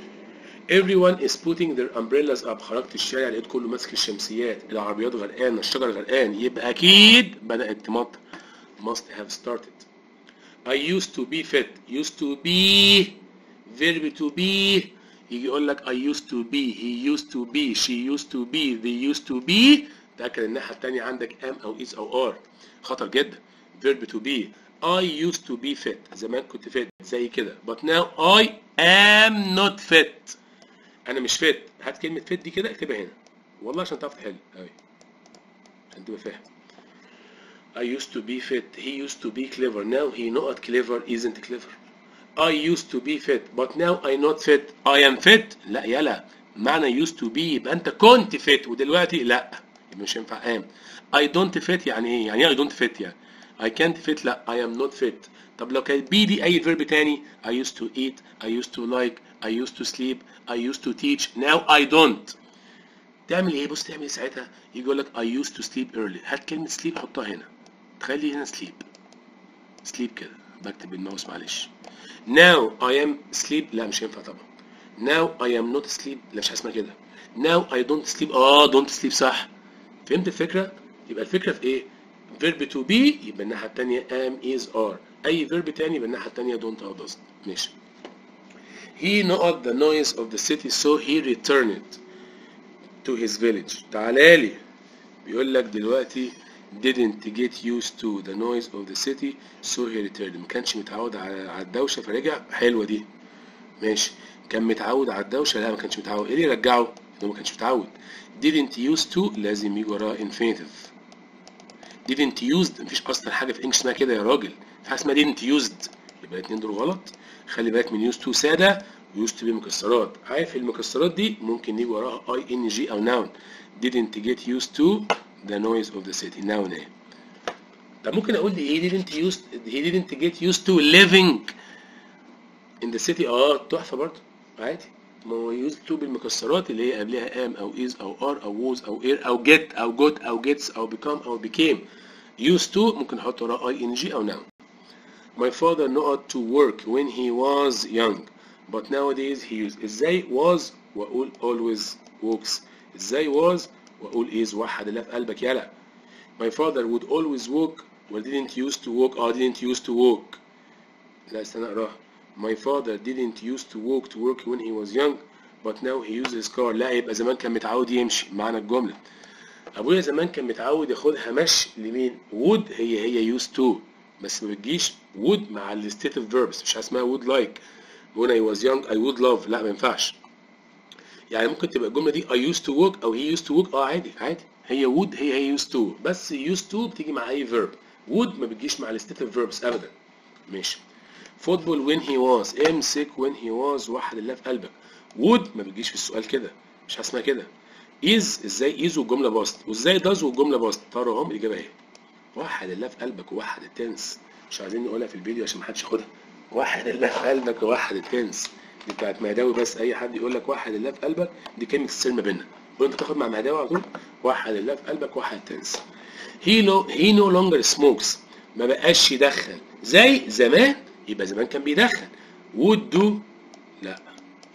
[SPEAKER 1] everyone is putting their umbrellas up. خرجت الشارع لقيت كله ماسك الشمسيات. العربيات غرقانة، الشجر غرقان. يبقى أكيد بدأت تمطر. must have started. I used to be fit. used to be verb to be. يجي يقول لك I used to be, he used to be, she used to be, they used to be. تأكد الناحية التانية عندك am أو is أو are. خطر جدا. verb to be. I used to be fit. زمان كنت fit زي كده. but now I am not fit. أنا مش fit. هات كلمة fit دي كده اكتبها هنا. والله عشان تعرف تحل. أوي. عشان تبقى فاهم. I used to be fit. He used to be clever. Now he not clever isn't clever. I used to be fit but now I not fit. I am fit. لا يلا. معنى used to be يبقى أنت كنت fit ودلوقتي لا. يبقى مش ينفع am. I don't fit يعني إيه؟ يعني إيه I don't fit يعني؟ I can't fit لا. I am not fit. طب لو كانت بي دي اي فيرب تاني I used to eat I used to like I used to sleep I used to teach now I don't. تعمل ايه؟ بص تعمل ايه ساعتها؟ يجي يقول لك I used to sleep early. هات كلمة sleep حطها هنا. تخلي هنا sleep. sleep كده. بكتب بالماوس معلش. now I am sleep. لا مش هينفع طبعا. now I am not sleep. لا مش اسمها كده. now I don't sleep. اه don't sleep صح. فهمت الفكرة؟ يبقى الفكرة في ايه؟ verb to be يبقى الناحية التانية am is are. أي verb تاني يبقى الناحية التانية don't أو doesn't. ماشي. He noted the noise of the city so he returned to his village. تعالى لي. بيقول لك دلوقتي didn't get used to the noise of the city so he returned. ما كانش متعود على الدوشة فرجع. حلوة دي. ماشي. كان متعود على الدوشة. لا ما كانش متعود. ايه اللي يرجعه؟ إنه ما كانش متعود. didn't used to لازم يجي وراها infinitive. didn't used مفيش اصلا حاجه في انجلش اسمها كده يا راجل. في حاجه اسمها didn't used. يبقى الاثنين دول غلط. خلي بالك من used to ساده و used to be مكسرات. عارف المكسرات دي ممكن يجي وراها اي ان جي او noun. didn't get used to the noise of the city. noun ايه. طب ممكن اقول لي he didn't used he didn't get used to living in the city. اه تحفه برضه عادي. ما هو used to بالمكسرات اللي هي قبلها am او is او are او was او air او get او got او gets او become او became. used to ممكن احط وراه ing او noun. My father not to work when he was young but nowadays he used. ازاي was واقول always works. ازاي was واقول is. وحد الله في قلبك يلا. My father would always walk or didn't used to walk. اه didn't used to walk. لا استنى اقراها. My father didn't used to walk to work when he was young but now he uses his car. لا يبقى زمان كان متعود يمشي. معنى الجملة ابويا زمان كان متعود ياخدها مشي لمين؟ would هي هي used to بس ما بتجيش would مع الستيتيف verbs. مش اسمها would like when I was young I would love. لا ما ينفعش. يعني ممكن تبقى الجملة دي I used to walk أو he used to walk. اه عادي عادي. هي would هي هي used to بس used to بتيجي مع أي verb. would ما بتجيش مع الستيتيف verbs أبدا. ماشي. football when he was امسك when he was. وحد الله في قلبك. would ما بتجيش في السؤال كده. مش اسمها كده. is ازاي is والجمله باست وازاي does والجمله باست. ترى هم الاجابه اهي. وحد الله في قلبك ووحد التنس. مش عايزين نقولها في الفيديو عشان ما حدش ياخدها. وحد الله في قلبك ووحد التنس. دي بتاعت مهداوي بس. اي حد يقول لك وحد الله في قلبك دي كلمه السر ما بيننا. وانت تاخد مع مهداوي على طول وحد الله في قلبك ووحد التنس. he no he no longer smokes. ما بقاش يدخن زي زمان. يبقى زمان كان بيدخن. would do لا.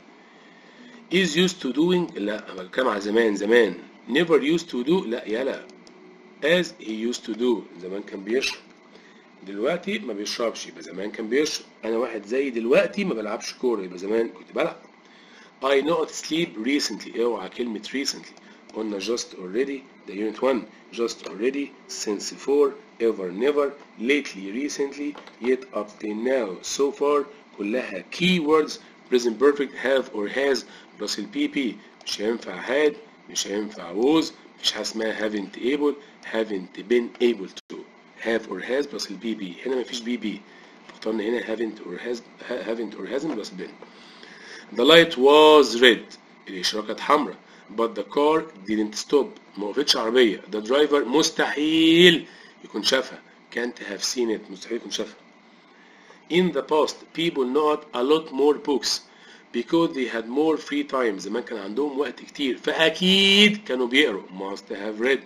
[SPEAKER 1] is used to doing لا. انا بتكلم على زمان. زمان never used to do لا يلا. as he used to do زمان كان بيشرب. دلوقتي ما بيشربش يبقى زمان كان بيشرب. انا واحد زي دلوقتي ما بلعبش كوره يبقى زمان كنت بلعب. I not sleep recently. اوعى كلمه recently. قلنا just already ده unit one. just already since for ever never lately recently yet up till now so far كلها keywords present perfect have or has بلس البي بي. مش هينفع had مش هينفع was. مفيش حاجه اسمها haven't able haven't been able to. have or has بلس البي بي. هنا مفيش بي بي. اخترنا هنا haven't or has haven't or hasn't بلس been. The light was red. الإشارة كانت حمراء. But the car didn't stop. ما وقفتش عربية. The driver مستحيل يكون شافها. Can't have seen it. مستحيل يكون شافها. In the past people not a lot more books because they had more free time. زمان كان عندهم وقت كتير فأكيد كانوا بيقروا. must have read.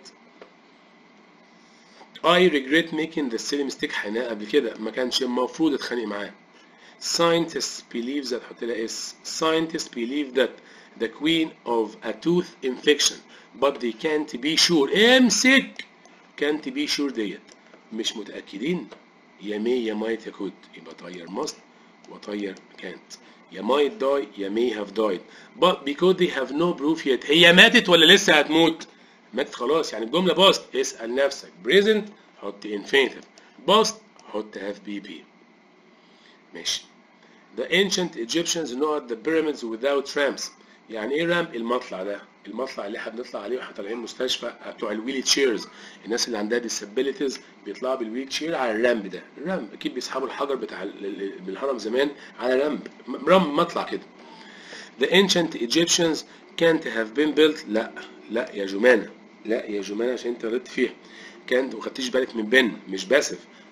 [SPEAKER 1] I regret making the silly mistake. حناء قبل كده ما كانش المفروض اتخانق معاه. Scientists believe that حط لها اس. Scientists believe that the queen of a tooth infection but they can't be sure. امسك can't be sure ديت مش متأكدين. يا may يا might يا could. يبقى طير must وطير can't. يا might die يا may have died but because they have no proof yet. هي ماتت ولا لسه هتموت؟ ماتت خلاص. يعني الجملة باست. اسأل نفسك present حط infinitive باست حط have بي بي. ماشي. The ancient Egyptians know the pyramids without ramps. يعني ايه رامب؟ المطلع ده. المطلع اللي احنا بنطلع عليه واحنا طالعين مستشفى بتوع الويل تشيرز. الناس اللي عندها disabilities بيطلعوا بالويل تشير على الرامب ده. الرامب اكيد بيسحبوا الحجر بتاع بالهرم زمان على رامب. رامب مطلع كده. The ancient Egyptians can't have been built. لا لا يا جمانة. لا يا جمانة عشان انت غلطت فيها. كانت وخدتيش بالك من بن مش باسف.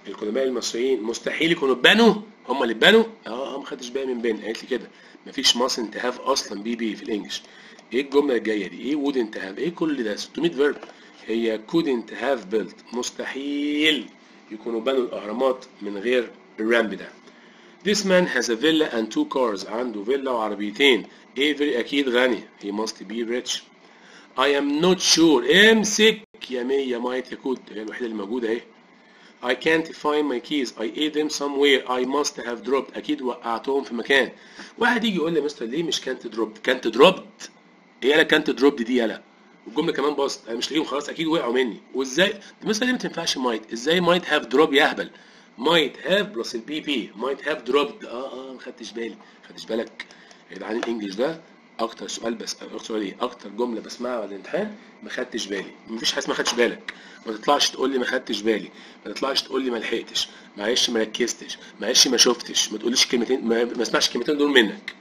[SPEAKER 1] القدماء المصريين مستحيل يكونوا اتبنوا، هم اللي اتبنوا. اه اه ما خدتش بالي من بين، قالت لي كده مفيش mustn't have اصلا بي بي في الانجليش. ايه الجمله الجايه دي؟ ايه wouldn't have؟ ايه كل ده؟ ستمية فيرب. هي couldn't have built، مستحيل يكونوا بنوا الاهرامات من غير الرامب ده. This man has a villa and two cars. عنده فيلا وعربيتين. Avery أكيد غني. He must be rich. I am not sure. امسك يا مية مايت يا كود، هي الوحيدة اللي موجودة اهي. I can't find my keys. I ate them somewhere. I must have dropped. أكيد وقعتهم في مكان. واحد يجي يقول لي مستر ليه مش can't dropped؟ can't dropped؟ ايه يالا can't dropped دي يالا؟ والجملة كمان باظت، أنا مش لاقيهم خلاص أكيد وقعوا مني. وإزاي؟ مستر ليه ما تنفعش might؟ إزاي might have drop يا أهبل؟ might have بلس البي بي might have dropped. اه اه ما خدتش بالي، ما خدتش بالك يا جدعان. الانجليش ده اكتر سؤال بس اكتر سؤال ايه اكتر جمله بسمعها على الامتحان ما خدتش بالي. مفيش حاجه اسمها ما خدتش بالك. ما تطلعش تقول لي ما خدتش بالي، ما تطلعش تقول لي ما لحقتش، معلش ما ركزتش، معلش ما شفتش، ما تقوليش كلمتين، ما, ما اسمعش الكلمتين دول منك.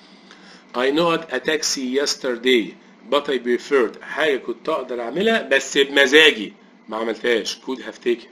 [SPEAKER 1] I know a taxi yesterday but I preferred. حاجه كنت اقدر اعملها بس بمزاجي ما عملتهاش. could have taken.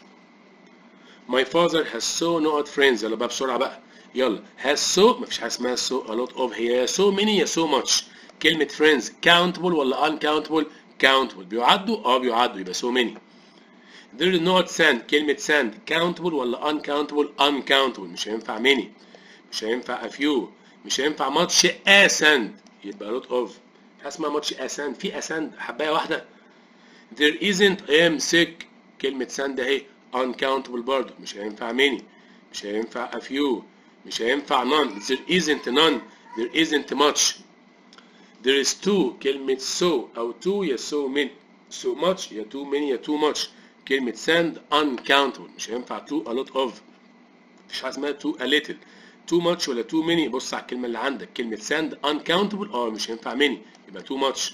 [SPEAKER 1] My father has so not friends. يلا بقى بسرعة بقى. يلا has so مفيش حاجة اسمها so a lot of. هي so many يا so much. كلمة friends countable ولا uncountable؟ countable. بيعدوا؟ اه بيعدوا، يبقى so many. There is not sand. كلمة sand countable ولا uncountable؟ uncountable. مش هينفع many، مش هينفع a few، مش هينفع much a sand، يبقى a lot of. حاجة اسمها much a sand، في a sand حباية واحدة. There isn't امسك كلمة sand اهي uncountable برضه، مش هينفع many، مش هينفع a few، مش هينفع none. there isn't none، there isn't much. there is two كلمة so أو two يا so many، so much يا too many يا too much. كلمة sand uncountable، مش هينفع two a lot of، مفيش حاجة اسمها two a little. too much ولا too many، بص على الكلمة اللي عندك. كلمة sand uncountable اه مش هينفع many، يبقى too much.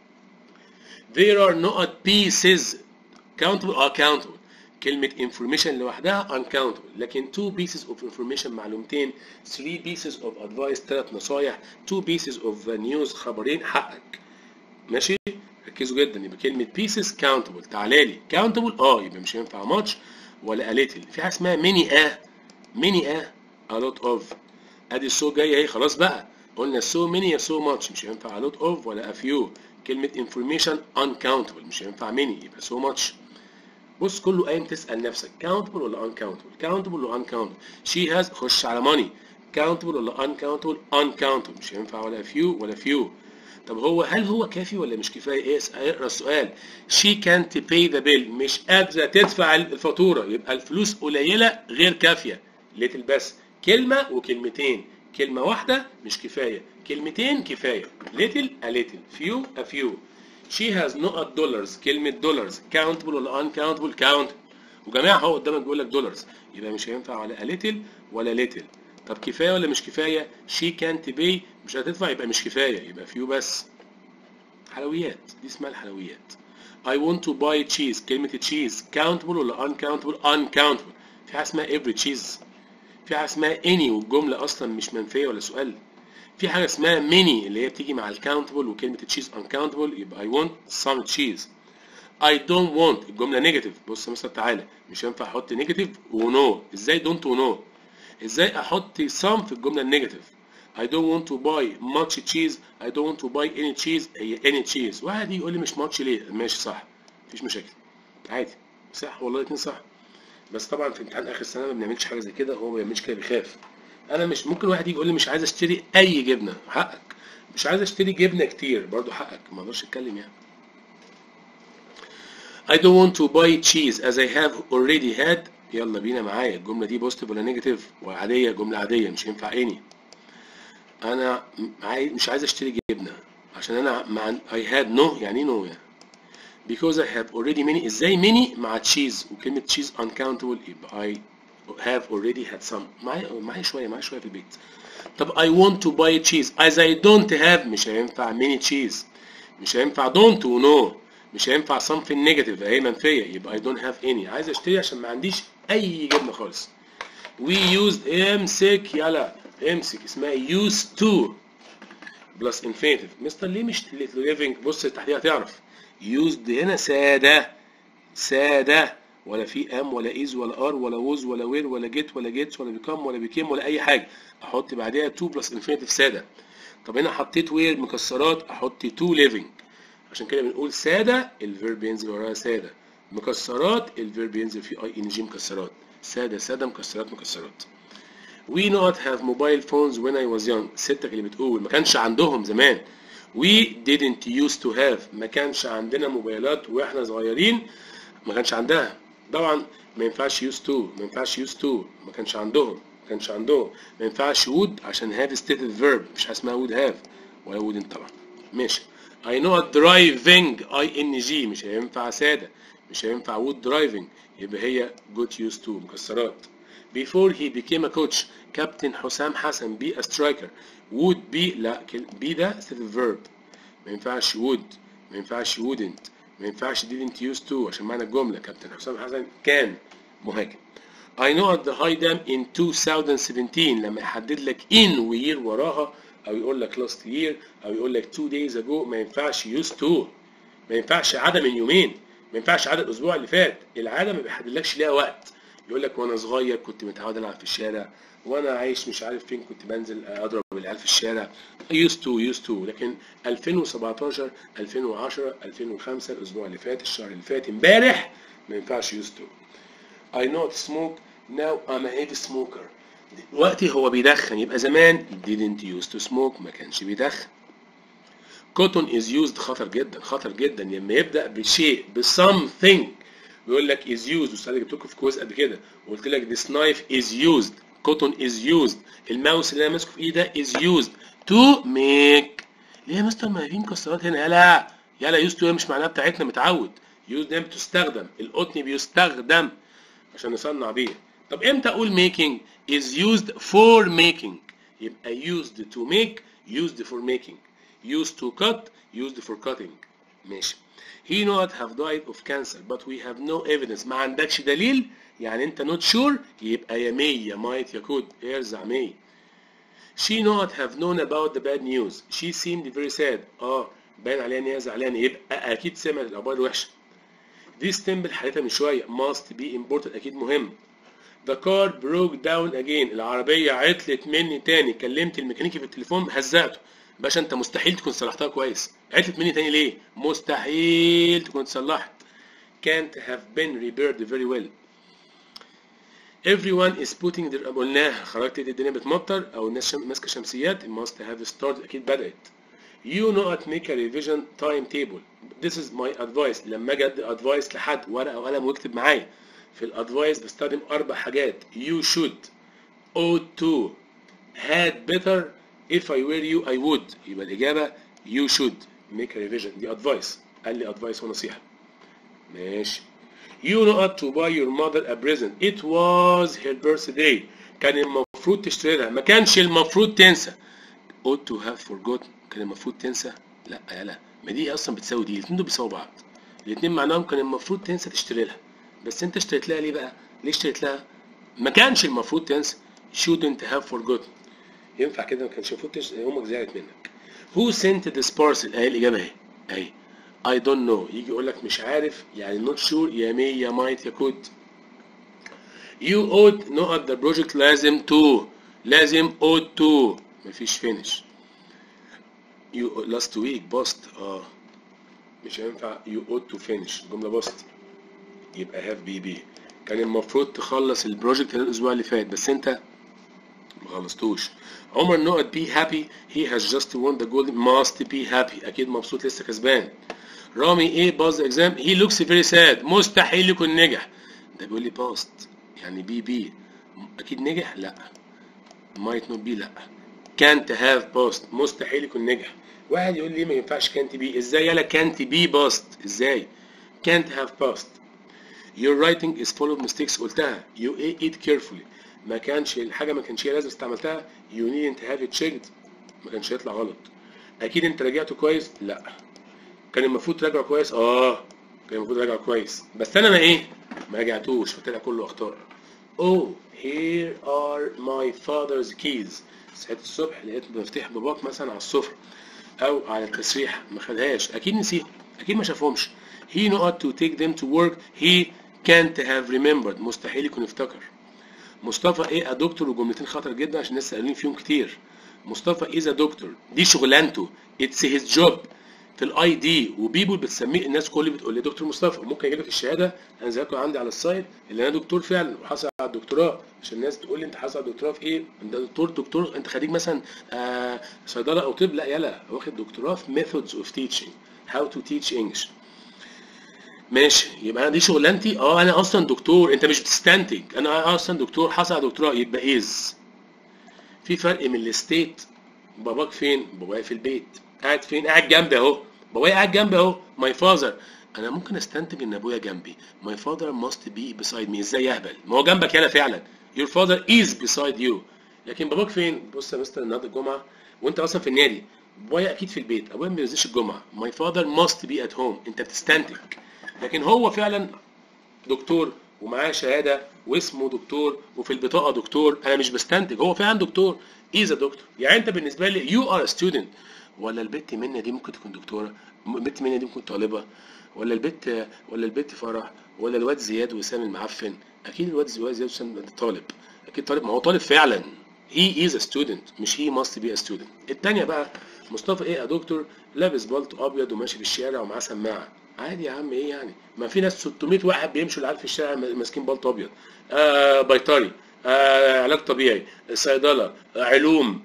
[SPEAKER 1] there are not pieces countable اه countable. كلمة information لوحدها uncountable، لكن two pieces of information معلومتين، three pieces of advice ثلاث نصايح، two pieces of news خبرين حقك. ماشي؟ ركزوا جدا. يبقى كلمة pieces countable. تعالى لي countable اه يبقى مش هينفع much ولا a little. في حاجة اسمها many اه many اه a lot of. ادي السو جاية اهي خلاص بقى. قلنا so many يا so much، مش هينفع a lot of ولا a few. كلمة information uncountable، مش هينفع many، يبقى so much. بص كله قايم تسأل نفسك countable ولا uncountable، countable ولا uncountable. she has خش على money countable ولا uncountable، uncountable مش هينفع ولا few ولا few. طب هو هل هو كافي ولا مش كفاية؟ ايه اقرا السؤال. she can't pay the bill، مش قادرة تدفع الفاتورة، يبقى الفلوس قليلة غير كافية. little بس، كلمة وكلمتين، كلمة واحدة مش كفاية، كلمتين كفاية. little a little، few a few. she has not dollars. كلمة dollars countable ولا uncountable؟ countable. وجماعة هو قدامك بيقول لك dollars، يبقى مش هينفع ولا a little ولا little. طب كفاية ولا مش كفاية؟ she can't pay مش هتدفع، يبقى مش كفاية، يبقى few بس. حلويات دي اسمها الحلويات. I want to buy cheese. كلمة cheese countable ولا uncountable؟ uncountable. في حاجة اسمها every cheese، في حاجة اسمها any والجملة أصلا مش منفية ولا سؤال. في حاجة اسمها many اللي هي بتيجي مع الكاونتبل، وكلمة تشيز uncountable، يبقى I want some cheese. I don't want الجملة نيجاتيف. بص يا مستر تعالى، مش هينفع احط نيجاتيف ونو. ازاي don't ونو؟ ازاي احط some في الجملة النيجاتيف؟ I don't want to buy much cheese. I don't want to buy any cheese. هي any cheese. واحد يقول لي مش much ليه؟ ماشي صح، مفيش مشاكل عادي، صح والله الاتنين صح. بس طبعا في امتحان اخر السنة ما بنعملش حاجة زي كده، هو ما بيعملش كده بيخاف. انا مش ممكن واحد يجي يقول لي مش عايز اشتري اي جبنه، حقك. مش عايز اشتري جبنه كتير، برضو حقك، ما اقدرش اتكلم يعني. I don't want to buy cheese as I have already had. يلا بينا معايا، الجمله دي بوزيتيف ولا نيجاتيف؟ وعاديه، جمله عاديه مش ينفع اني. انا مش عايز اشتري جبنه عشان انا مع I had no. يعني ايه no؟ يعني because I have already many. ازاي many مع تشيز وكلمه تشيز uncountable؟ يبقى I have already had some. معايا معايا شويه معايا شويه في البيت. طب I want to buy cheese as I don't have، مش هينفع many cheese، مش هينفع don't و no، مش هينفع something negative اهي منفيه، يبقى I don't have any. عايز اشتري عشان ما عنديش اي جبنه خالص. we used امسك يلا امسك، اسمها used to بلس infinitive. مستر ليه مش living؟ بص تحتيها هتعرف. used هنا ساده، ساده ولا في ام ولا از ولا ار ولا ووز ولا وير ولا جيت ولا جيتس ولا بيكام ولا بيكيم ولا اي حاجه، احط بعدها تو بلس انفينيتيف ساده. طب هنا حطيت وير مكسرات، احط تو ليفنج. عشان كده بنقول ساده الفيرب ينزل وراها ساده، مكسرات الفيرب ينزل فيه اي ان جي مكسرات، ساده ساده مكسرات مكسرات. We not have mobile phones when I was young. ستك اللي بتقول ما كانش عندهم زمان. We didn't used to have. ما كانش عندنا موبايلات واحنا صغيرين، ما كانش عندها. طبعا ما ينفعش used to، ما ينفعش used to، ما كانش عندهم، ما كانش عندهم. ما ينفعش would عشان have stated verb، مش حاجه اسمها would have ولا wouldn't طبعا. ماشي. I know driving I N G مش هينفع ساده، مش هينفع would driving، يبقى هي got used to مكسرات. Before he became a coach كابتن حسام حسن be a striker would be، لا be ده stated verb، ما ينفعش would، ما ينفعش wouldn't، ما ينفعش didn't used to عشان معنى الجملة كابتن حسام حسن كان مهاجم. I know at the high dam in two thousand seventeen لما يحدد لك in وير وراها أو يقول لك last year أو يقول لك two days ago ما ينفعش used to، ما ينفعش عادة من يومين، ما ينفعش عادة الأسبوع اللي فات. العادة ما بيحددلكش ليها وقت، يقول لك وانا صغير كنت متعود العب في الشارع، وانا عايش مش عارف فين كنت بنزل اضرب العيال في الشارع. used to used to. لكن ألفين وسبعتاشر ألفين وعشرة ألفين وخمسة الاسبوع اللي فات الشهر اللي فات امبارح ما ينفعش used to. I not smoke now I'm a heavy smoker. دلوقتي هو بيدخن، يبقى زمان didn't used to smoke ما كانش بيدخن. cotton is used خطر جدا خطر جدا لما يبدأ بشيء ب something بيقول لك is used. وساعتها جبت لكم في كويز قبل كده وقلت لك this knife is used cotton is used. الماوس اللي انا ماسكه في ايدي ده is used to make. ليه يا مستر ما في مكسرات هنا؟ يلا يلا used to مش معناها بتاعتنا متعود. used ده بتستخدم، القطن بيستخدم عشان نصنع بيه. طب امتى اقول making؟ is used for making. يبقى used to make used for making، used to cut used for cutting. ماشي. He not have died of cancer but we have no evidence. ما عندكش دليل يعني انت not sure، يبقى يا may يا might يا could، ارزع may. She not have known about the bad news. She seemed very sad. اه باين عليها ان هي زعلانه، يبقى اكيد سمعت الاخبار الوحشه. This temple حالتها من شويه must be important اكيد مهم. The car broke down again. العربيه عطلت مني تاني. كلمت الميكانيكي في التليفون هزقته. باشا انت مستحيل تكون صلحتها كويس. عطلت مني تاني ليه؟ مستحيل تكون صلحت. Can't have been repaired very well. Everyone is putting their قلناها خرجت الدنيا بتمطر او الناس ماسكه شمسيات must have started اكيد بدأت. You not make a revision timetable. This is my advice. لما اجي ادي advice لحد ورقه وقلم واكتب معايا. في الادفايس بستخدم اربع حاجات. You should ought to had better if I were you I would. يبقى الإجابة you should make a revision. دي advice، قال لي advice ونصيحة. ماشي. You not to buy your mother a present. It was her birthday. كان المفروض تشتري لها، ما كانش المفروض تنسى. ought to have forgotten. كان المفروض تنسى؟ لا يلا، ما دي أصلا بتساوي دي، الاتنين دول بيساووا بعض. الاتنين معناهم كان المفروض تنسى تشتري لها. بس أنت اشتريت لها ليه بقى؟ ليه اشتريت لها؟ ما كانش المفروض تنسى. shouldn't have forgotten. ينفع كده؟ ما كانش المفروض تنسى، امك زعلت منك. Who sent this parcel؟ اهي الإجابة اهي. اهي. I don't know. يجي يقول لك مش عارف يعني not sure يا may يا might يا could. You ought know at the project لازم to. لازم ought to. مفيش finish. You last week post اه مش هينفع you ought to finish جملة post يبقى have be be. كان المفروض تخلص البروجكت الأسبوع اللي فات بس أنت ما خلصتوش. عمر نقط be happy he has just won the gold must be happy أكيد مبسوط لسه كسبان. رامي ايه باز اكزام he looks very sad مستحيل يكون نجح. ده بيقول لي باست يعني بي بي أكيد نجح؟ لا. might not be لا. can't have passed مستحيل يكون نجح. واحد يقول لي ما ينفعش can't be، ازاي يلا can't be passed ازاي؟ can't have passed. your writing is full of mistakes قلتها. you eat carefully ما كانش الحاجة ما كانش هي لازم استعملتها. you needn't have it checked ما كانش هيطلع غلط. أكيد أنت راجعته كويس؟ لا. كان المفروض تراجعه كويس؟ آه كان المفروض تراجعه كويس بس أنا ما إيه؟ ما راجعتوش فطلع كله أخطاء. oh here are my father's keys. صحيت الصبح لقيت مفتاح باباك مثلا على السفرة أو على التسريحة ما خدهاش أكيد نسيهم أكيد ما شافهمش. he not to take them to work he can't have remembered مستحيل يكون افتكر. مصطفى ايه a doctor وجملتين خطر جدا عشان الناس سألين فيهم كتير. مصطفى is a doctor دي شغلانته it's his job في الاي دي، وبيبول بتسميه الناس كل بتقول لي دكتور مصطفى. ممكن يجي لك الشهاده انا زي ما عندي على السايت اللي انا دكتور فعلا وحاصل على الدكتوراه، عشان الناس تقول لي انت حاصل على الدكتوراه في ايه؟ انت دكتور دكتور انت خريج مثلا آه صيدله او طب؟ لا يلا، واخد دكتوراه في methods of teaching how to teach English. ماشي، يبقى انا دي شغلانتي. اه انا اصلا دكتور، انت مش بتستنتج، انا اصلا دكتور حاصل على دكتوراه، يبقى از. في فرق من الستيت. باباك فين؟ بابايا في البيت. قاعد فين؟ قاعد جنبي اهو. بابايا قاعد جنبي اهو. ماي فاذر، انا ممكن استنتج ان ابويا جنبي. ماي فاذر ماست بي بيسايد مي. ازاي يهبل؟ ما هو جنبك يالا فعلا. يور فاذر از بيسايد يو. لكن باباك فين؟ بص يا مستر النهارده الجمعه وانت اصلا في النادي. بابايا اكيد في البيت، ابويا ما بينزلش الجمعه. ماي فاذر ماست بي ات هوم. انت بتستنتج، لكن هو فعلا دكتور ومعاه شهاده واسمه دكتور وفي البطاقه دكتور. انا مش بستنتج، هو فعلا دكتور. از دكتور. يعني انت بالنسبه لي يو ار ستودنت. ولا البت منى دي ممكن تكون دكتوره، البت منى دي ممكن طالبه، ولا البت ولا البت فرح، ولا الواد زياد وسام المعفن. اكيد الواد زياد وسام طالب، اكيد طالب، ما هو طالب فعلا. هي از ستودنت مش هي ماست بي ستودنت. الثانيه بقى مصطفى ايه يا دكتور؟ لابس بالطو ابيض وماشي في الشارع ومعاه سماعه. عادي يا عم، ايه يعني؟ ما في ناس ستمية واحد بيمشوا العيال في الشارع ماسكين بالطو ابيض. آه بيطري، آه علاج طبيعي، صيدله، آه علوم،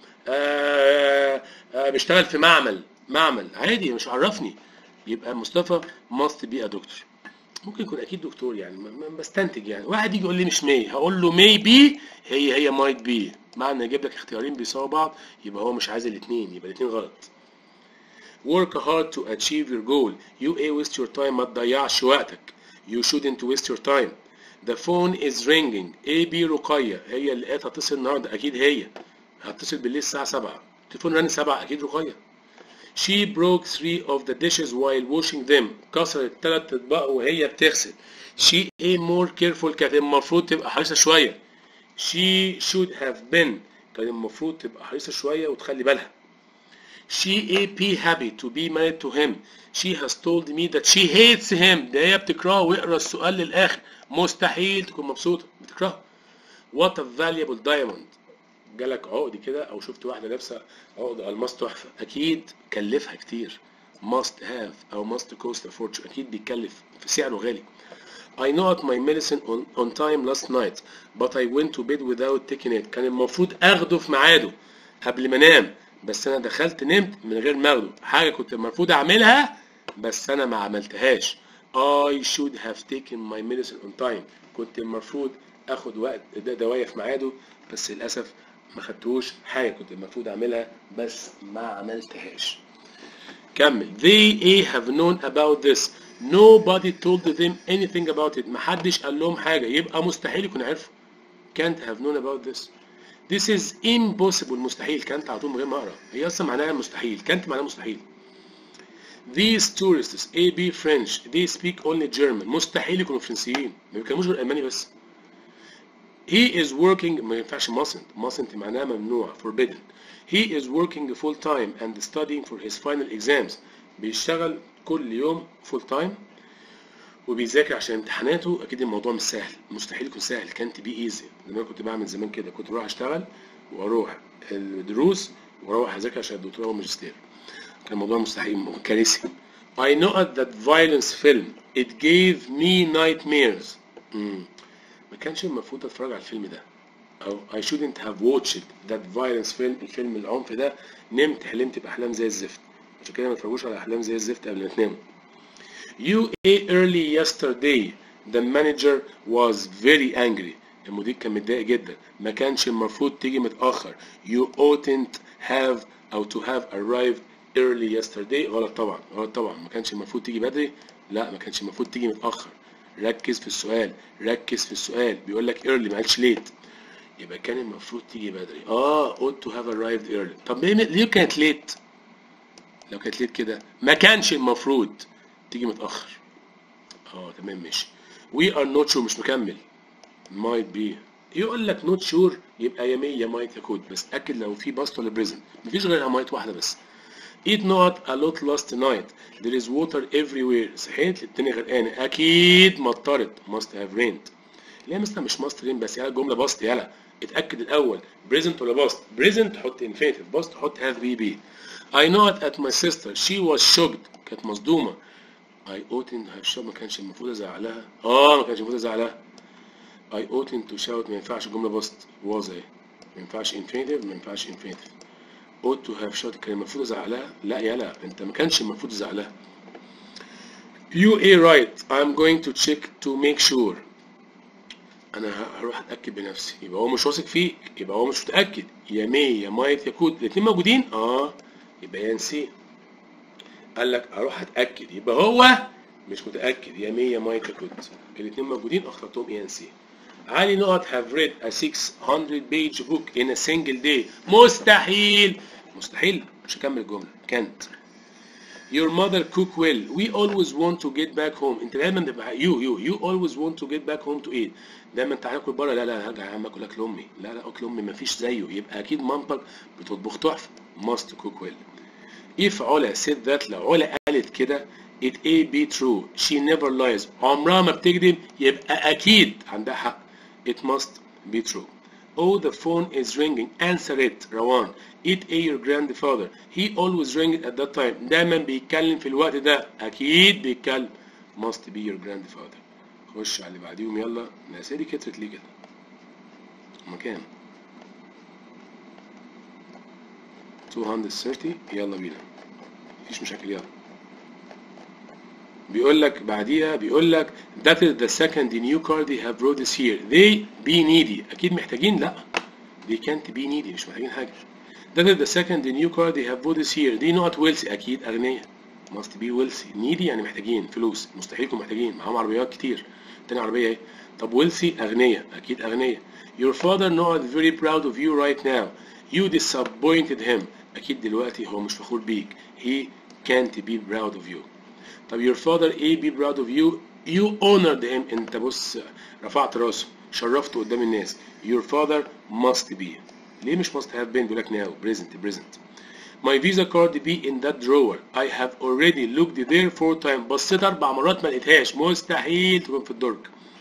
[SPEAKER 1] آه آه بيشتغل في معمل معمل عادي، مش عرفني. يبقى مصطفى ماست بي دكتور. ممكن يكون اكيد دكتور، يعني ما بستنتج. يعني واحد يجي يقول لي مش مي، هقول له مي بي، هي هي مايت بي. معنى ان يجيب لك اختيارين بيساووا بعض يبقى هو مش عايز الاثنين، يبقى الاثنين غلط. work hard to achieve your goal. you ايه waste your time، ما تضيعش وقتك. you shouldn't waste your time. the phone is ringing. ايه بي رقية، هي اللي قالت هتصل النهارده، اكيد هي هتصل بالليل الساعة سبعة. التليفون رن سبعة، اكيد رقية. she broke three of the dishes while washing them. كسرت ثلاث اطباق وهي بتغسل. she a more careful. كانت المفروض تبقى حريصة شوية. she should have been. كان المفروض تبقى حريصة شوية وتخلي بالها. she a be happy to be married to him. she has told me that she hates him. ده هي بتكرهه. واقرا السؤال للآخر. مستحيل تكون مبسوطة، بتكرهه. what a valuable diamond. جالك عقد كده او شفت واحده لابسه عقد الماس تحفه، اكيد كلفها كتير. must have او must cost a fortune، اكيد بيتكلف في سعره غالي. I know my medicine on, on time last night but I went to bed without taking it. كان المفروض اخده في ميعاده قبل ما انام، بس انا دخلت نمت من غير ما اخده. حاجه كنت المفروض اعملها بس انا ما عملتهاش. I should have taken my medicine on time. كنت المفروض اخد وقت دوايا في ميعاده بس للاسف ما خدتوش. حاجه كنت المفروض اعملها بس ما عملتهاش. كمل. they a have known about this. nobody told them anything about it. محدش قال لهم حاجه، يبقى مستحيل يكون عرفوا. can't have known about this. this is impossible. مستحيل. can't على طول من غير ما اقرا، هي اصلا معناها مستحيل. can't معناها مستحيل. these tourists a b French they speak only German. مستحيل يكونوا فرنسيين، ما بيتكلموش غير الماني بس. he is working. ما ينفعش mustn't. mustn't معناها ممنوع، forbidden. he is working full time and studying for his final exams. بيشتغل كل يوم full time وبيذاكر عشان امتحاناته. اكيد الموضوع مش سهل، مستحيل يكون سهل. كانت بي ايزي. لما كنت بعمل زمان كده كنت بروح اشتغل واروح الدروس واروح اذاكر عشان الدكتوراه والماجستير. كان الموضوع مستحيل كارثي. I know that violence film it gave me nightmares. مم. ما كانش المفروض اتفرج على الفيلم ده، او I shouldn't have watched that violence film. الفيلم العنف ده. نمت حلمت باحلام زي الزفت، عشان كده ما تتفرجوش على احلام زي الزفت قبل ما تناموا. you a early yesterday the manager was very angry. المدير كان متضايق جدا. ما كانش المفروض تيجي متاخر. you oughtn't have او to have arrived early yesterday. غلط طبعا، غلط طبعا. ما كانش المفروض تيجي بدري، لا ما كانش المفروض تيجي متاخر. ركز في السؤال، ركز في السؤال. بيقول لك early ما قالش late، يبقى كان المفروض تيجي بدري. اه ought to have arrived early. طب ليه كانت late؟ لو كانت late كده ما كانش المفروض تيجي متاخر. اه تمام ماشي. we are not sure مش مكمل. might be. يقول لك not sure يبقى يا may يا might يا could، بس اكد لو في past ولا present. مفيش غير might واحده بس. eat not a lot last night there is water everywhere. صحيت الدنيا غرقانه اكيد مطرت must have rained. ليه مثلا مش must rain بس يلا جمله باست يلا اتاكد الاول present ولا باست. present تحط infinitive باست تحط have be be. I know it at my sister she was shocked كانت مصدومه. I oughtn't have shocked ما كانش المفروض ازعلها اه ما كانش المفروض ازعلها. I oughtn't to shout ما ينفعش جمله باست was ايه ما ينفعش infinitive ما ينفعش infinitive. ought to have shot كان المفروض ازعلها لا يلا انت ما كانش المفروض ازعلها. you are right I'm going to check to make sure انا هروح اتاكد بنفسي. يبقى هو مش واثق فيك يبقى هو مش متاكد. يا مي يا مايت يا كود الاثنين موجودين اه يبقى يا نسي. قال لك اروح اتاكد يبقى هو مش متاكد. يا مي يا مايت يا كود الاثنين موجودين اخترتهم يا نسي. علي نقط have read a six hundred page book in a single day. مستحيل مستحيل مش هكمل الجملة. can't. Your mother cook well. We always want to get back home. انت دايما تبقى you you you always want to get back home to eat. دايما انت هتاكل بره لا لا هرجع يا عم اكل اكل امي. لا لا اكل امي مفيش زيه. يبقى اكيد مامتك بتطبخ تحفة. must cook well. if علا said that لو علا قالت كده it a be true. she never lies. عمرها ما بتكذب يبقى اكيد عندها حق. it must be true. Oh, the phone is ringing. Answer it, Rawan. It a your grandfather. He always ring it at that time. دايما بيتكلم في الوقت ده. أكيد بيتكلم. Must be your grandfather. خش على اللي بعديهم يلا. الأسئلة دي كترت ليه كده؟ مكان. مئتين وثلاثين يلا بينا. مفيش مشاكل يلا. بيقول لك بعديها بيقول لك that is the second new car they have brought this year. they be needy. اكيد محتاجين لا they can't be needy مش محتاجين حاجه. that is the second new car they have brought this year. they not wealthy اكيد اغنياء must be wealthy. needy يعني محتاجين فلوس. مستحيل يكونوا محتاجين معاهم عربيات كتير. تاني عربيه ايه طب wealthy اغنياء اكيد اغنياء. your father not very proud of you right now. you disappointed him اكيد دلوقتي هو مش فخور بيك. he can't be proud of you. طب your father A be proud of you. you honored him. انت بص رفعت راسه شرفته قدام الناس. your father must be. ليه مش must have been بيقول لك now present present. my visa card be in that drawer. I have already looked there four times. بصيت اربع مرات ما لقيتهاش. مستحيل تكون في الدرج.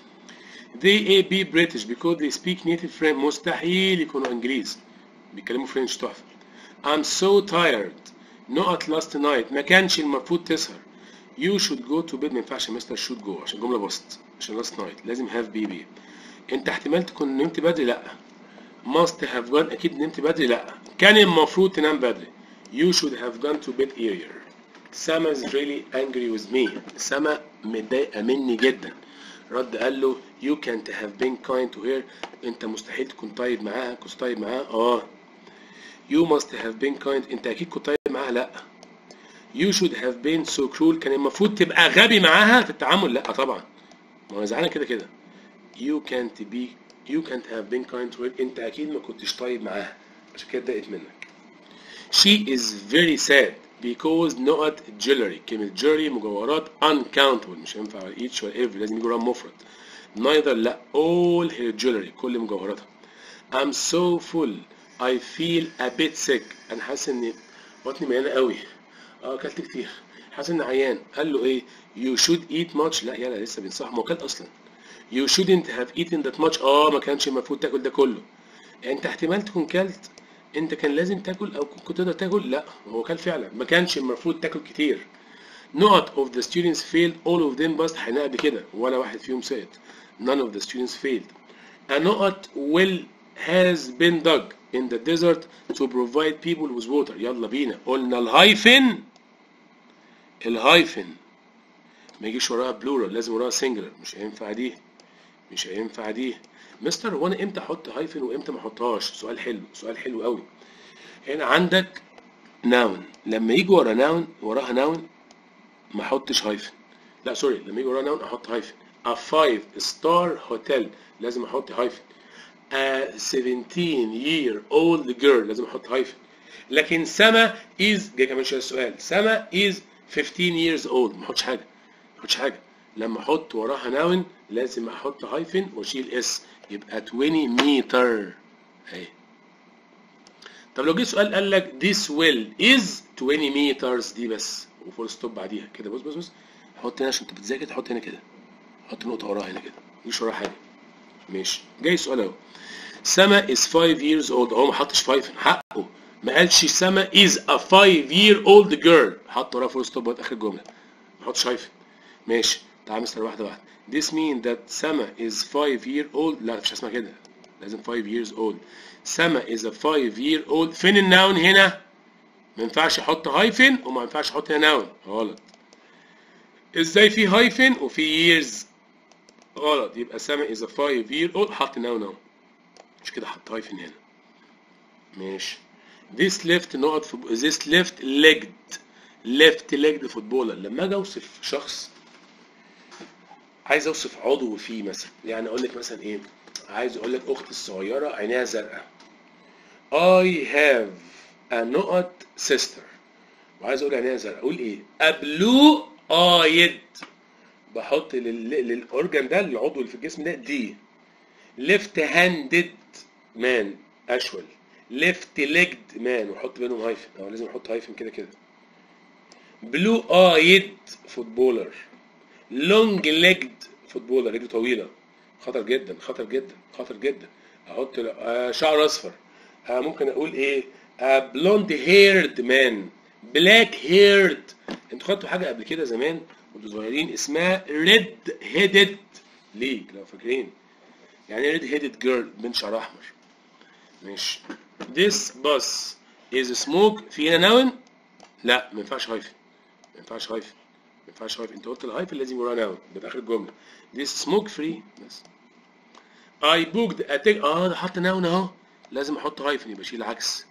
[SPEAKER 1] they A be British because they speak native French. مستحيل يكونوا انجليز بيتكلموا فرنش تحفه. I'm so tired. not last night. ما كانش المفروض تسهر. You should go to bed. ما ينفعش مستر should go عشان جملة بسط عشان last night لازم have be be. انت احتمال تكون نمت بدري لا. must have gone اكيد نمت بدري لا. كان المفروض تنام بدري. You should have gone to bed earlier. Sama is really angry with me. سما متضايقة مني جدا. رد قال له you can't have been kind to her. انت مستحيل تكون طيب معاها. كنت طيب معاها اه. You must have been kind. انت اكيد كنت طيب معاها لا. You should have been so cruel. كان المفروض تبقى غبي معاها في التعامل. لا طبعا ما هو زعلان كده كده. You can't be you can't have been kind to her. انت اكيد ما كنتش طيب معاها عشان كده اتضايقت منك. She is very sad because not jewelry. كلمة jewelry مجوهرات uncountable مش هينفع each ولا every لازم يجي وراها مفرد. neither لا all her jewelry كل مجوهراتها. I'm so full I feel a bit sick. انا حاسس ان بطني مليانة قوي. اه اكلت كتير حاسس ان عيان. قال له ايه you should eat much. لا يلا لسه بينصح ما اكلت اصلا. you shouldn't have eaten that much. اه ما كانش المفروض تاكل ده كله. انت احتمال تكون كلت انت كان لازم تاكل او كنت تقدر تاكل. لا هو كل فعلا ما كانش المفروض تاكل كتير. not of the students failed all of them بس هنلاقي قبل كده ولا واحد فيهم سقط. none of the students failed. a not well has been dug in the desert to provide people with water. يلا بينا قلنا الهايفن الهايفن ما يجيش وراها بلورال لازم وراها سنجلر. مش هينفع دي مش هينفع دي. مستر هو انا امتى احط هايفن وامتى ما احطهاش؟ سؤال حلو سؤال حلو قوي. هنا عندك ناون لما يجي ورا ناون وراها ناون ما احطش هايفن. لا سوري لما يجي وراها ناون احط هايفن. a five star hotel لازم احط هايفن. a seventeen year old girl لازم احط هايفن. لكن سما is جاي كمان شويه السؤال. سما is fifteen years old ما احطش حاجه ما احطش حاجه. لما احط وراها ناون لازم احط هايفن واشيل اس يبقى twenty متر اهي. طب لو جه سؤال قال لك this well is twenty meters دي بس وفول ستوب بعديها كده. بص بص بص حط هنا عشان انت بتذاكر، تحط هنا كده، حط نقطه وراها هنا كده، مفيش وراها حاجه. ماشي. جاي سؤال اهو. سما is five years old. اهو ما حطش five حقه، ما قالش سما is a five year old girl، حط وراها فول ستوب لغايه اخر الجمله، ما حطش هايفن. ماشي. تعال مستر واحده واحده. This mean that Sama is five year old. لا مش اسمها كده، لازم five years old. Sama is a five year old. فين الناون هنا؟ ما ينفعش احط هايفن وما ينفعش احط هنا ناون، غلط. ازاي في هايفن وفي years؟ غلط. يبقى Sama is a five year old حط ناون اهو، مش كده حط هايفن هنا. ماشي. This left نقط في this left legged left legged فوتبولر. لما اجي اوصف شخص، عايز اوصف عضو فيه مثلا، يعني اقول لك مثلا ايه، عايز اقول لك اختي الصغيره عينيها زرقاء. I have a نقط sister، وعايز اقول عينيها زرقاء، اقول ايه؟ a blue eyed. بحط للاورجن ده، للعضو اللي في الجسم ده دي. left handed man اشول، left legged man واحط بينهم هايفن، او لازم احط هايفن كده كده. blue eyed فوتبولر، long legged فوتبولر رجل طويله. خطر جدا خطر جدا خطر جدا. احط شعر اصفر، ممكن اقول ايه؟ blonde haired man، black haired. انتوا خدتوا حاجه قبل كده زمان وانتوا صغيرين اسمها red headed ليج لو فاكرين، يعني red headed girl بنت شعرها احمر. ماشي. this bus is smoke. في هنا ناون؟ لا ما ينفعش هايفن، ما ينفعش هايفن ما ينفعش هايفن. انت قلت الهايفن لازم يبقى ناون ده في اخر الجمله. this smoke free بس. I booked a ticket. اه ده حط ناون اهو، لازم احط هايفن يبقى شيل العكس.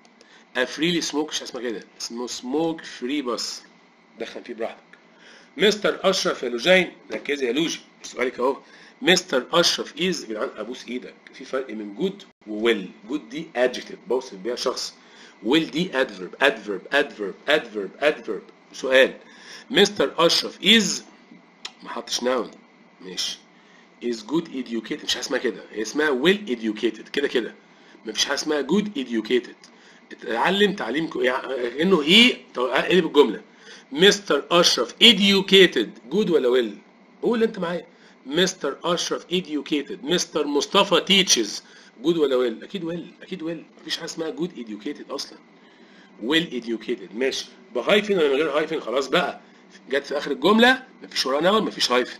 [SPEAKER 1] a freely smoke مش اسمها كده، اسمه smoke free بس، دخل فيه براحتك. مستر اشرف يا لوجين، ركزي يا لوجي سؤالك اهو. مستر اشرف از، يا جدعان ابوس ايدك، في فرق من جود وويل. جود دي ادجكتيف بوصف بيها شخص، ويل دي ادفيرب ادفيرب ادفيرب ادفيرب ادفيرب. سؤال مستر اشرف از، ما حطش ناون. ماشي. is good educated مش اسمها كده، هي اسمها well educated كده كده، مفيش حاجه اسمها good educated. اتعلم تعليم يعني انه هي قلب الجمله. مستر اشرف educated جود ولا ويل؟ قول انت معايا. مستر اشرف educated. مستر مصطفى teaches جود ولا ويل؟ اكيد ويل اكيد ويل، مفيش حاجه اسمها جود educated اصلا. well educated. ماشي. بهايفن ولا من غير هايفن؟ خلاص بقى، جت في اخر الجمله مفيش وراها ناون مفيش هايفن،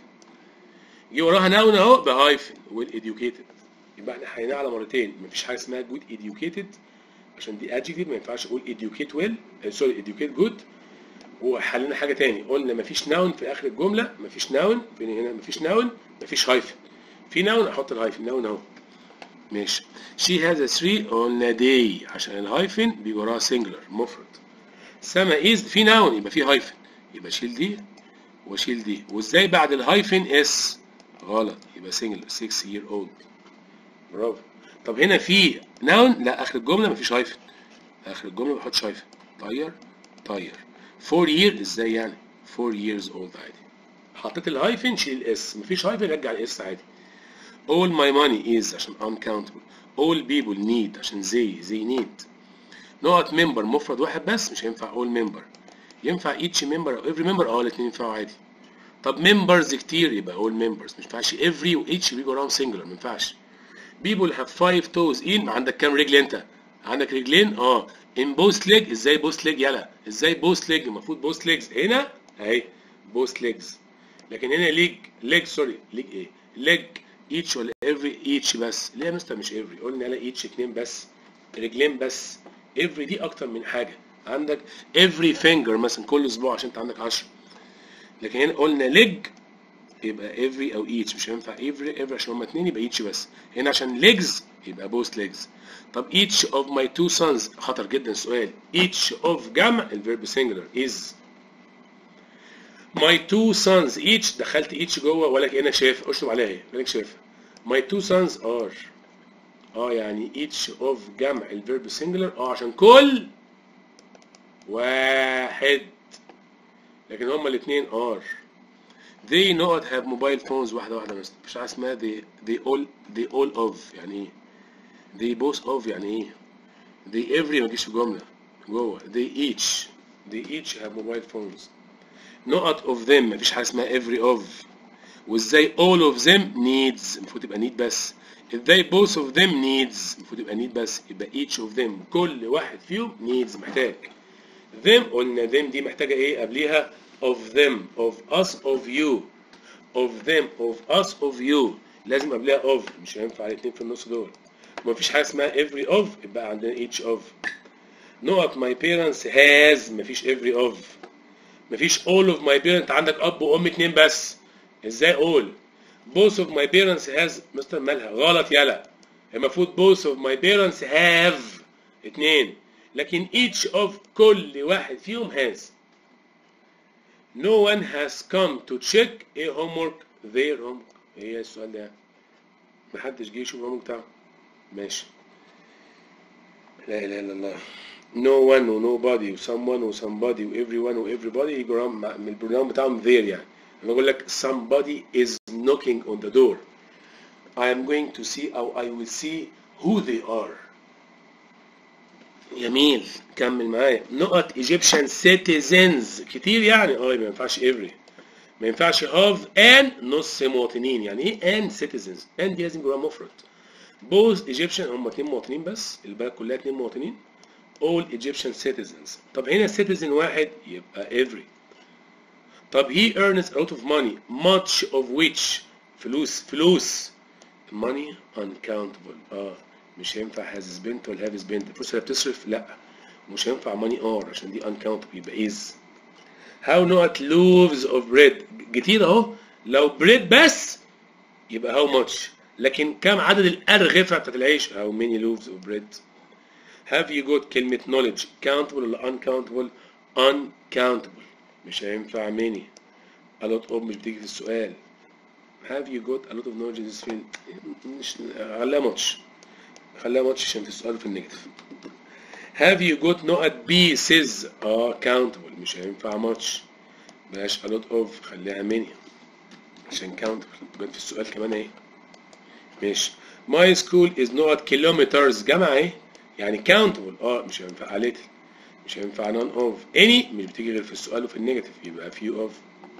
[SPEAKER 1] جه وراها ناون اهو بهايفن well educated. يبقى احنا حيناها على مرتين، مفيش حاجه اسمها جود educated عشان دي adjective، ما ينفعش اقول educate well سوري educate good. وحلينا حاجه تاني، قلنا مفيش ناون في اخر الجمله، مفيش ناون فين هنا، مفيش ناون مفيش هايفن. في ناون احط الهايفن، ناون اهو. ماشي. she has a three قلنا day عشان الهايفن بيجي وراها singular مفرد. سما is في ناون يبقى في هايفن، يبقى شيل دي وشيل دي. وازاي بعد الهايفن اس؟ غلط، يبقى singular six year old. برافو. طب هنا في ناون؟ لا اخر الجمله مفيش هايفن، اخر الجمله ما بحطش هايفن. طير طير. four year ازاي يعني؟ four years old عادي. حطيت الهايفن شيل الاس، مفيش هايفن رجع الاس عادي. all my money is عشان uncountable. all people need عشان they they need. نقط member مفرد واحد بس مش هينفع all member، ينفع each member او every member، اه الاثنين ينفعوا عادي. طب members كتير يبقى all members، مش ينفعش every و each بيجوا وراهم singular، ما ينفعش. people have five toes in، عندك كام رجل انت؟ عندك رجلين اه. in both leg ازاي both leg يلا؟ ازاي both leg؟ المفروض both legs هنا اهي both legs، لكن هنا leg leg سوري leg ايه؟ leg each ولا every each بس؟ ليه يا مستر مش every؟ قلنا لا each اتنين بس، رجلين بس. every دي اكتر من حاجه، عندك every finger مثلا كل اسبوع عشان انت عندك عشرة، لكن هنا قلنا leg يبقى every او each، مش هينفع every every عشان هما اتنين يبقى each بس. هنا عشان legs يبقى both legs. طب each of my two sons خطر جدا السؤال. each of جمع الفيرب singular is. my two sons each دخلت each جوه ولا كأنك شايف، اشطب عليها اهي كأنك شايفها. my two sons are اه يعني each of جمع الفيرب singular اه عشان كل واحد، لكن هما الاثنين are. they not have mobile phones واحدة واحدة بس، مش عارف اسمها they they all they all of يعني ايه؟ they both of يعني ايه؟ they every ما تجيش في جملة جوه. they each they each have mobile phones. نقط of them مفيش حاجة اسمها every of. وازاي all of them needs المفروض تبقى need بس. ازاي both of them needs المفروض تبقى need بس. يبقى each of them كل واحد فيهم needs محتاج. them قلنا them دي محتاجة ايه قبليها؟ of them of us of you of them of us of you لازم قبلها of. مش هينفع الاتنين في النص دول. مفيش حاجة اسمها every of يبقى عندنا each of. نقط my parents has مفيش every of. مفيش all of my parents عندك اب وام اتنين بس. ازاي all؟ both of my parents has مستر مالها غلط يلا. المفروض both of my parents have اتنين لكن each of كل واحد فيهم has. no one has come to check ايه homework their homework. ايه السؤال ده؟ محدش جه يشوف الهومورك بتاعه. ماشي. لا اله الا الله. no one و nobody و someone و somebody و everyone و everybody يجوا من البرنامج بتاعهم there. يعني لما اقول لك somebody is knocking on the door I am going to see أو I will see who they are. جميل كمل معايا. نقط Egyptian citizens كتير يعني اه ما ينفعش every. ما ينفعش have and نص مواطنين. يعني ايه and citizens؟ and دي لازم يبقى مفرد. both Egyptian هم اتنين مواطنين بس. البلد كلها اتنين مواطنين. all Egyptian citizens. طب هنا citizen واحد يبقى every. طب he earns a lot of money much of which فلوس فلوس money uncountable. اه مش هينفع has spent ولا have spent. الفلوس اللي بتصرف لا مش هينفع money are عشان دي uncountable يبقى is. how not loaves of bread كتير اهو. لو bread بس يبقى how much لكن كم عدد الأرغفة بتاعت العيش how many loaves of bread. have you got كلمة knowledge countable ولا uncountable؟ uncountable مش هينفع many. a lot of مش بتيجي في السؤال. have you got a lot of knowledge in this field مش خليها much خليها much عشان في السؤال في النيجاتيف. have you got نقط pieces اه countable مش هينفع much. بلاش a lot of خليها many عشان countable جت في السؤال كمان اهي. ماشي. my school is نقط kilometers جمع ايه يعني countable اه مش هينفع little مش هينفع none of. any مش بتيجي غير في السؤال وفي النيجاتيف يبقى few of.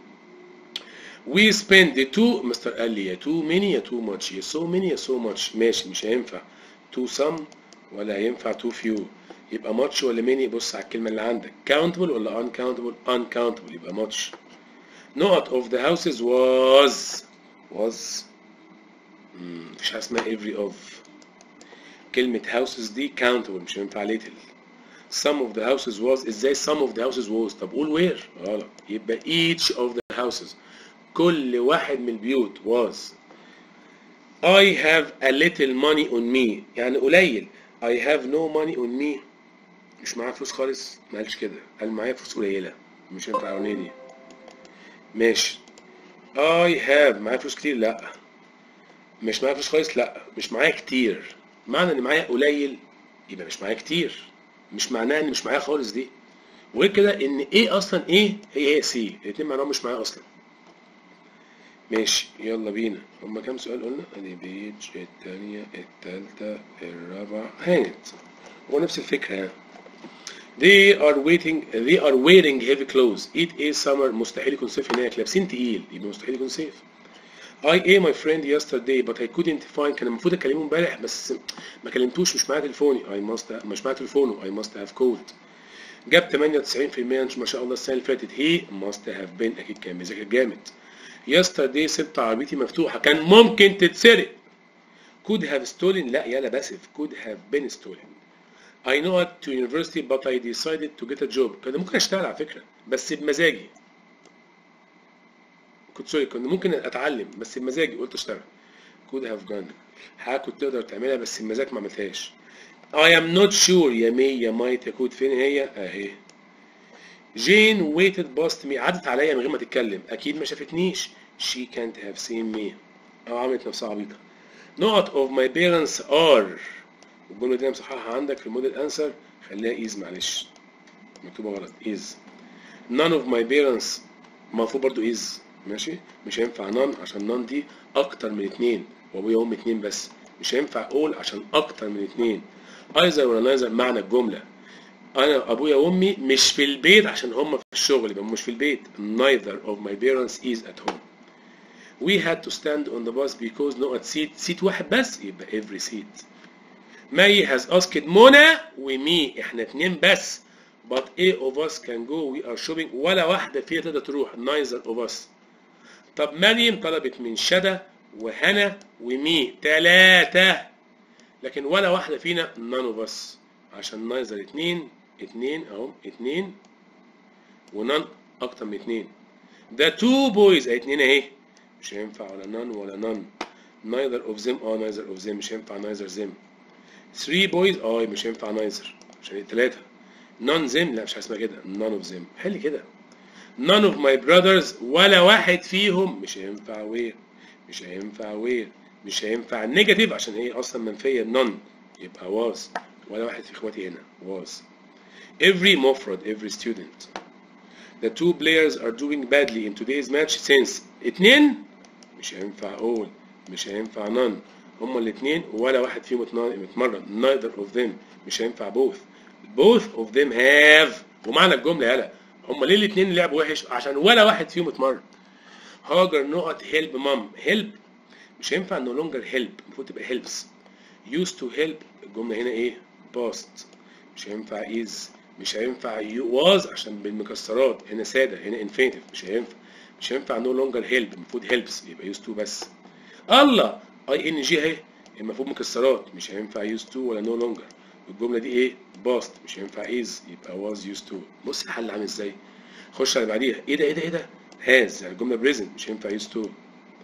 [SPEAKER 1] we spend the two مستر قال لي يا too many يا too much يا so many يا so much. ماشي مش هينفع too some ولا هينفع too few. يبقى much ولا many؟ بص على الكلمة اللي عندك countable ولا uncountable؟ uncountable يبقى much. نقط of the houses was was مفيش حاجة اسمها every of. كلمة houses دي countable مش هينفع little. some of the houses was ازاي some of the houses was؟ طب قول where؟ غلط يبقى each of the houses كل واحد من البيوت was. I have a little money on me يعني قليل. I have no money on me مش معايا فلوس خالص. ما قالش كده قال معايا فلوس قليلة مش هينفع الاولانية دي. ماشي. I have معايا فلوس كتير لا. مش معايا فلوس خالص لا. مش معايا كتير. معنى ان معايا قليل يبقى مش معايا كتير. مش معناها ان مش معايا خالص دي. وغير كده ان ايه اصلا ايه هي هي سي الاتنين معناهم مش معايا اصلا. ماشي يلا بينا. هما كام سؤال قلنا؟ ادي بيج التانية التالتة الرابعة هانت. هو نفس الفكرة يعني. They are waiting they are wearing heavy clothes. It is summer مستحيل يكون صيف هناك. لابسين تقيل يبقى مستحيل يكون صيف. I ate my friend yesterday but I couldn't find. كان المفروض اكلمه امبارح بس ما كلمتوش مش معايا تليفوني. I must have. مش معايا تليفونه. I must have called. جاب تمانية وتسعين في المية ما شاء الله السنة اللي فاتت. He must have been أكيد كان بيذاكر جامد. yesterday سبت عربيتي مفتوحة كان ممكن تتسرق. could have stolen لا يلا باسف could have been stolen. I know it to university but I decided to get a job. كان ممكن اشتغل على فكرة بس بمزاجي. كنت سوري كنت ممكن اتعلم بس بمزاجي قلت اشتغل. could have gone حاجة كنت تقدر تعملها بس بمزاجك ما عملتهاش. I am not sure يا مي يا مايت يا كود فين هي اهي. جين waited past me عدت عليا من غير ما تتكلم اكيد ما شافتنيش. she can't have seen me او عملت نفسها عبيطة. نقط of my parents are الجملة دي مصححها عندك في الموديل انسر خليها is معلش مكتوبة غلط is. none of my parents المفروض برضو is ماشي مش هينفع none عشان none دي اكتر من اتنين وابويا وامي اتنين بس. مش هينفع all عشان اكتر من اتنين. either ولا neither معنى الجملة. انا ابويا وامي مش في البيت عشان هم في الشغل، يبقى مش في البيت. neither of my parents is at home. we had to stand on the bus because no seat seat واحد بس، يبقى every seat. May has asked منى ومي، احنا اتنين بس. but a of us can go we are shopping، ولا واحدة فيها تقدر تروح. neither of us. طب مريم طلبت من شدى وهنا ومي تلاتة، لكن ولا واحدة فينا none of us، عشان neither اتنين اتنين اهو اتنين ونان اكتر من اتنين. ده two boys اهي اتنين اهي، مش هينفع ولا none ولا none. neither of them اه neither of them مش هينفع neither them. three boys اه مش هينفع neither عشان التلاتة. none them لا مش اسمها كده none of them. حل كده. none of my brothers ولا واحد فيهم مش هينفع where، مش هينفع where، مش هينفع نيجاتيف عشان هي اصلا منفية none، يبقى was. ولا واحد في اخواتي هنا was. every مفرد every student. the two players are doing badly in today's match since اتنين مش هينفع all، مش هينفع none. هما الاتنين ولا واحد فيهم متمرن. neither of them مش هينفع both. both of them have، ومعنى الجملة يالا هما ليه الاتنين لعبوا وحش؟ عشان ولا واحد فيهم اتمرن. هاجر نقط help mom. help مش هينفع no longer help، المفروض تبقى helps. used to help الجملة هنا ايه؟ past. مش هينفع is، مش هينفع was عشان بالمكسرات، هنا سادة هنا infinitive مش هينفع. مش هينفع no longer help، المفروض helps يبقى used to بس. الله اي ان جي اهي المفروض مكسرات، مش هينفع used to ولا no longer. الجملة دي ايه؟ past مش هينفع is يبقى was used to. بص الحل عامل ازاي؟ خش على بعديها. ايه ده ايه ده ايه ده؟ has يعني الجملة present مش هينفع used to،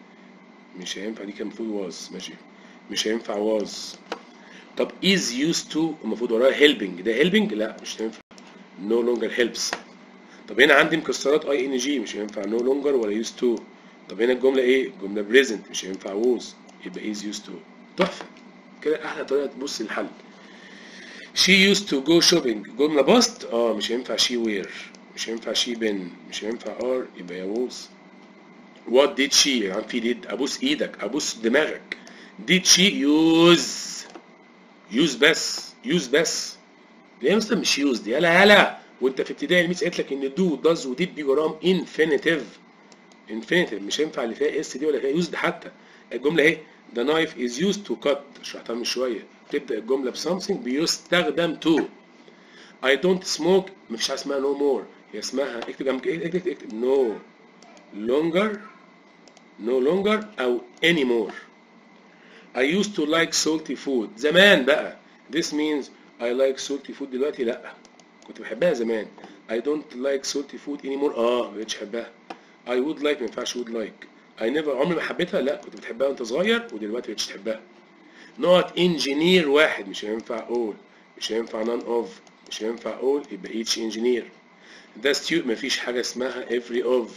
[SPEAKER 1] مش هينفع دي كان المفروض was ماشي، مش هينفع was. طب is used to المفروض وراها helping، ده helping لا مش هينفع no longer helps. طب هنا عندي مكسرات اي ان جي مش هينفع no longer ولا used to. طب هنا الجملة ايه؟ الجملة present مش هينفع was يبقى is used to. تحفة كده، احلى طريقة تبص للحل. she used to go shopping جملة باست اه مش هينفع she wear، مش هينفع she been، مش هينفع are يبقى يا was. what did she يعني في did، ابوس ايدك ابوس دماغك. did she use، use بس use بس. ليه مثلا مش used؟ يلا يلا وانت في ابتدائي الميس قالت لك ان do does و did بيجوا وراهم infinitive. infinitive مش هينفع اللي فيها اس دي ولا فيها used حتى. الجملة اهي the knife is used to cut، شرحتها من شوية. تبدأ الجملة ب something بيستخدم to. I don't smoke مفيش حاجة اسمها no more، هي اسمها اكتب جنب اكتب اكتب اكتب no longer no longer أو anymore. I used to like salty food زمان بقى. this means I like salty food دلوقتي لأ، كنت بحبها زمان. I don't like salty food anymore اه مبقتش أحبها. I would like مينفعش would like. I never عمري ما حبيتها لأ، كنت بتحبها وأنت صغير ودلوقتي مبقتش تحبها. نقط engineer واحد مش هينفع all، مش هينفع none of، مش هينفع all يبقى each engineer. ده student مفيش حاجة اسمها every of.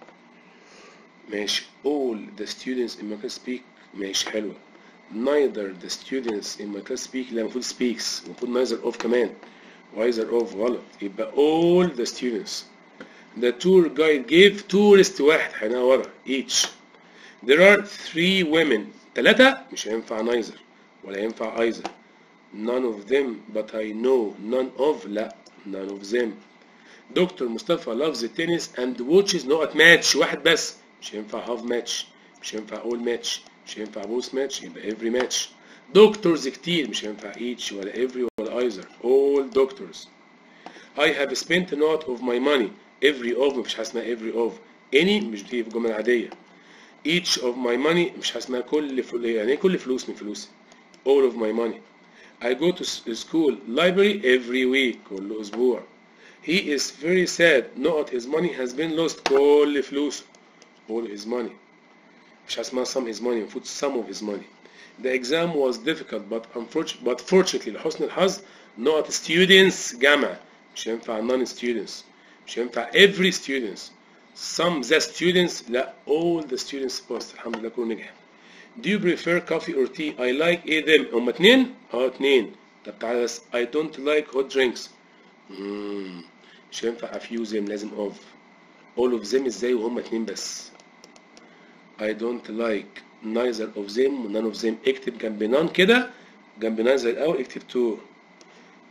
[SPEAKER 1] ماشي. all the students in my class speak ماشي حلوة. neither the students in my class speak لا المفروض speaks، المفروض neither of كمان، neither of غلط يبقى all the students. the tour guide gave tourist واحد هنا ورا each. there are three women ثلاثة مش هينفع neither ولا ينفع either. none of them but I know none of لا none of them. دكتور مصطفى loves tennis and watches نقط match واحد بس مش هينفع half match، مش هينفع all match، مش هينفع both match يبقى every match. دكتورز كتير مش هينفع each ولا every ولا either all doctors. I have spent نقط of my money every of مفيش حاجة اسمها every of. any مش بتيجي في الجملة العادية. each of my money مش حاجة اسمها كل فلوس، يعني ايه كل فلوس من فلوسي؟ all of my money. I go to school library every week كل أسبوع. He is very sad نقط his money has been lost كل فلوسه all his money. مش اسمها some his money المفروض some of his money. The exam was difficult but unfortunately but fortunately لحسن الحظ نقط students جمع مش هينفع non students، مش هينفع every students. some the students لا all the students passed الحمد لله كله نجح. Do you prefer coffee or tea؟ I like ايه them هما اتنين؟ اه اتنين. طب تعالى بس I don't like hot drinks. مم. مش هينفع a few them لازم of. all of them ازاي وهما اتنين بس؟ I don't like neither of them none of them. اكتب جنب none كده جنب neither الأول اكتب two.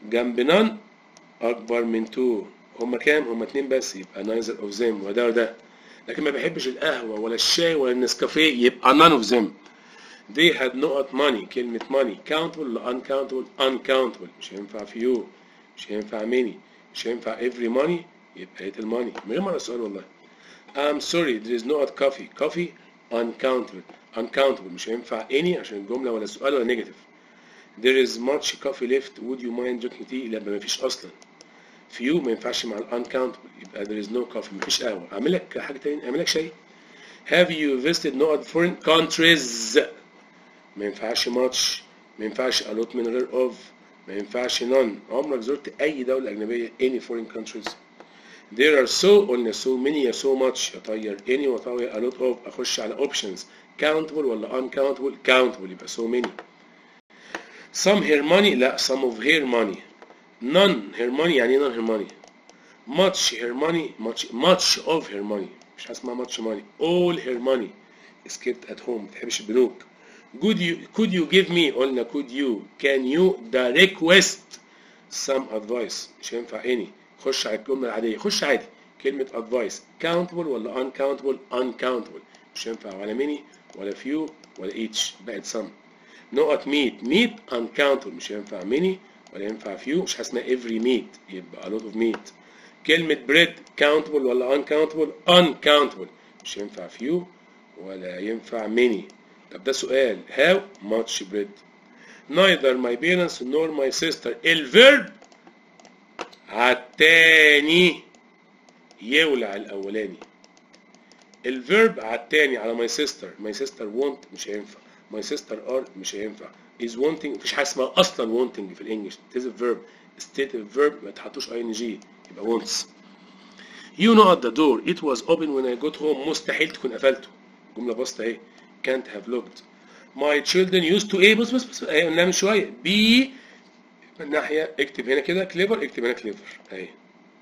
[SPEAKER 1] جنب none اكبر من two. هما كام؟ هما اتنين بس، يبقى neither of them وده وده. لكن ما بحبش القهوة ولا الشاي ولا النسكافيه، يبقى none of them. they had not money. كلمة money countable ولا uncountable؟ uncountable. مش هينفع few، مش هينفع many، مش هينفع every money، يبقى little money. من غير مرة السؤال والله. I'm sorry there is not coffee. coffee uncountable. uncountable مش هينفع any عشان الجملة ولا السؤال ولا negative. there is much coffee left. would you mind drinking tea؟ لا ما فيش أصلا. few ما ينفعش مع ال uncountable، يبقى there is no coffee. ما فيش قهوة. أعمل لك حاجة تاني، أعمل لك شاي. have you visited not foreign countries؟ ما ينفعش much، ما ينفعش a lot من غير of، ما ينفعش none. عمرك زرت أي دولة أجنبية any foreign countries؟ there are so قلنا so many يا so much، يطير any وطير a lot of. أخش على options countable ولا uncountable؟ countable يبقى so many. some her money لا some of her money. none her money يعني none her money. much her money much much of her money مش هسمع much money. all her money is kept at home. ما بتحبش البنوك. could you could you give me قلنا could you can you ده request some advice مش هينفع any. خش على الجملة العادية، خش عادي كلمة advice countable ولا uncountable؟ uncountable مش هينفع ولا many ولا few ولا each، بقت some. نقط meat meat uncountable مش هينفع many ولا ينفع few، مش هسمع every meat يبقى a lot of meat. كلمة bread countable ولا uncountable؟ uncountable مش هينفع few ولا ينفع many. طب ده سؤال how much bread. neither my parents nor my sister. الفيرب عالتاني يولع الأولاني. الفيرب عالتاني على my sister. my sister want مش هينفع. my sister are مش هينفع. is wanting مفيش حاجة اسمها أصلا wanting في الإنجليش. it is a verb. stative verb ما تحطوش ing يبقى wants. you know at the door it was open when I got home. مستحيل تكون قفلته. جملة بسيطة اهي can't have looked. my children used to ايه بص بص بص اهي قلناها من شوية be من ناحية اكتب هنا كده clever، اكتب هنا clever اهي.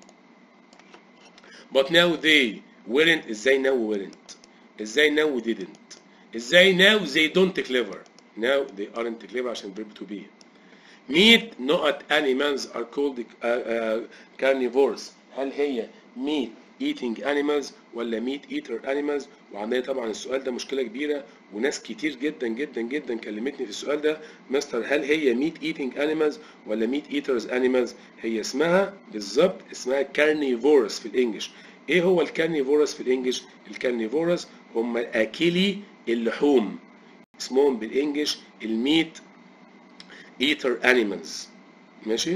[SPEAKER 1] but now they weren't. ازاي now weren't؟ ازاي now didn't؟ ازاي now they don't clever؟ now they aren't clever عشان verb to be. meat not animals are called uh, uh, carnivores. هل هي meat eating animals ولا meat eater animals؟ وعندنا طبعا السؤال ده مشكلة كبيرة، وناس كتير جدا جدا جدا كلمتني في السؤال ده مستر هل هي meat eating animals ولا meat eaters animals؟ هي اسمها بالظبط اسمها carnivores في الانجليش. ايه هو الكارنيفورس في الانجليش؟ الكارنيفورس هم اكلي اللحوم، اسمهم بالانجليش الميت eater animals. ماشي؟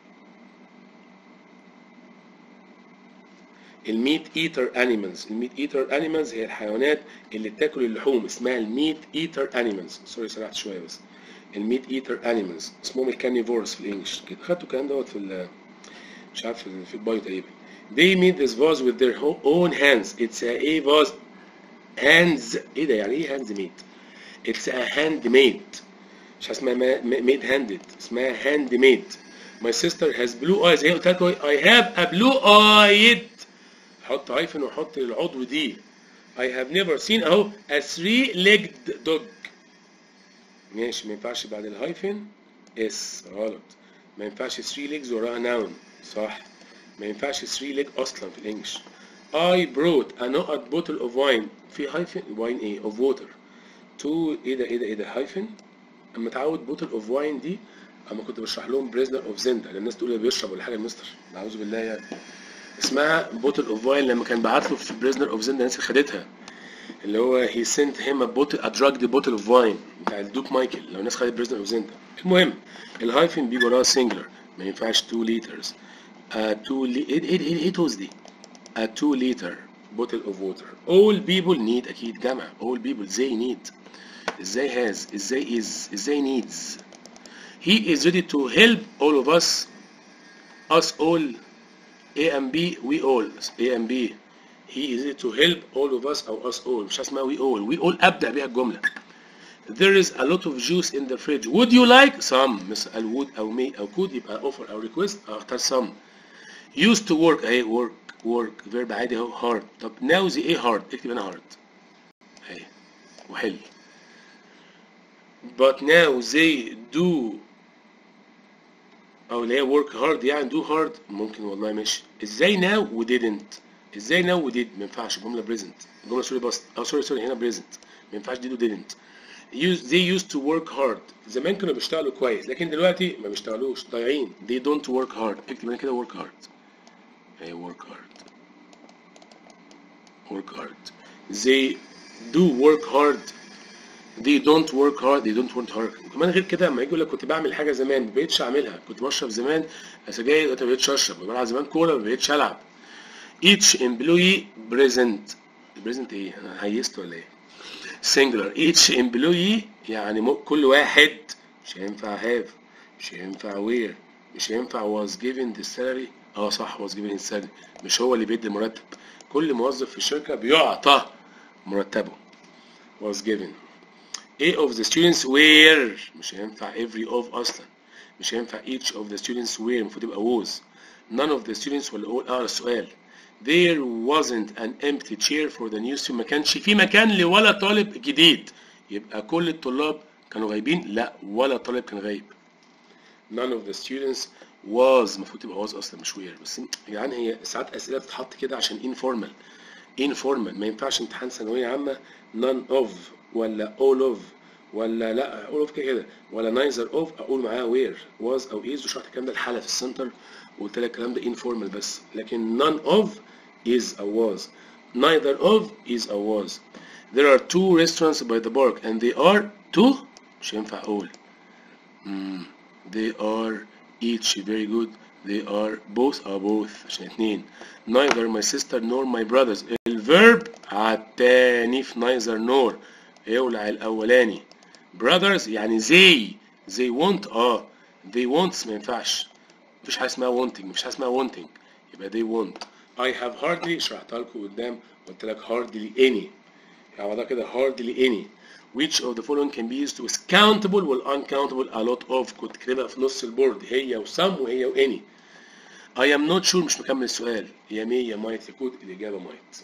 [SPEAKER 1] الميت ايتر انيمالز. الميت ايتر انيمالز هي الحيوانات اللي بتاكل اللحوم، اسمها الميت ايتر انيمالز. سوري سرحت شويه بس. الميت ايتر انيمالز اسمهم الكارنيفورس في الانجليش. كده خدتوا الكلام دوت في مش عارف في البايو تقريبا. they made this vase with their own hands. it's a ايه vase hands. ايه ده يعني ايه hands made؟ it's a hand made. مش اسمها made handed، اسمها hand made. my sister has blue eyes. هي قلت لكم I have a blue eyed. حط هايفن وحط العضو دي. I have never seen اهو a three legged dog. ماشي ما ينفعش بعد الهايفن اس، غلط. ما ينفعش three legs وراها noun، صح. ما ينفعش three leg اصلا في الانجليش. I brought a not bottle of wine. في هايفن wine ايه of water to ايه ده ايه ده ايه ده هايفن. اما اتعود bottle of wine دي اما كنت بشرح لهم prisoner of Zenda، الناس تقول بيشرب ولا حاجه المستر، اعوذ بالله يعني. اسمها بوتل اوف واين لما كان بعت له في بريزنر اوف زندا الناس خدتها، اللي هو he sent him a bottle a drugged bottle of wine بتاع الدوك مايكل لو الناس خدت بريزنر اوف زندا. المهم الهايفن بيجي وراها سنجلر، ما ينفعش two liters. a two li ايه ايه ايه ايه توز دي؟ a two liter bottle of water. all people need اكيد جمع. all people they need. ازاي has؟ ازاي is؟ ازاي needs؟ he is ready to help all of us. us all A and B we all. A and B he is ready to help all of us أو us all. مش اسمها we all. we all أبدأ بيها الجملة. there is a lot of juice in the fridge. would you like some؟ مثل would أو may أو could يبقى offer أو request أختار some. used to work أهي work work verb عادي أهو hard. طب now the إيه hard؟ اكتب هنا hard أهي وحل. but now they do او اللي هي work hard يعني do hard ممكن والله ماشي. ازاي now و didn't؟ ازاي now و did ما ينفعش، جمله present، جمله سوري باست او سوري سوري هنا present ما ينفعش did و didn't. use they used to work hard زمان كانوا بيشتغلوا كويس لكن دلوقتي ما بيشتغلوش ضايعين. they don't work hard اكتب هنا كده work hard اهي work hard work hard. they do work hard they don't work hard they don't work hard. كمان غير كده لما يجي يقول لك كنت بعمل حاجه زمان ما بقتش اعملها، كنت بشرب زمان سجاير دلوقتي ما بقتش اشرب، كنت بلعب زمان كوره ما بقتش العب. each employee present present ايه انا هيست ولا ايه؟ singular each employee يعني كل واحد، مش هينفع have مش هينفع where مش هينفع was given the salary. اه صح was given the salary مش هو اللي بيدي المرتب، كل موظف في الشركه بيعطى مرتبه was given. A of the students were مش هينفع every of اصلا، مش هينفع each of the students were المفروض يبقى was. none of the students ولا all. اه السؤال there wasn't an empty chair for the new student ما كانش في مكان لولا طالب جديد، يبقى كل الطلاب كانوا غايبين؟ لا ولا طالب كان غايب. none of the students was المفروض تبقى was اصلا مش were. بس يعني هي ساعات اسئله بتتحط كده عشان informal informal ما ينفعش امتحان ثانويه عامه none of ولا all of ولا لا all of كده ولا neither of اقول معاها where was او is. وشرحت الكلام ده الحاله في السنتر وقلت لك الكلام ده informal بس، لكن none of is او was neither of is او was. there are two restaurants by the park and they are two مش هينفع all. mm. they are each very good they are both are both عشان اتنين. neither my sister nor my brothers الفيرب عالتاني في neither nor يولع الاولاني. brothers يعني they they want اه they wants ما ينفعش، مفيش حاجه اسمها wanting مفيش حاجه اسمها wanting يبقى they want. I have hardly شرحتها لكم قدام قلت لك hardly any يعني ده كده hardly any. which of the following can be used to is countable وال uncountable a lot of كنت كاتبها في نص البورد هي و some وهي و any. I am not sure مش مكمل السؤال يا مي يا مايت يا كود الإجابة مايت.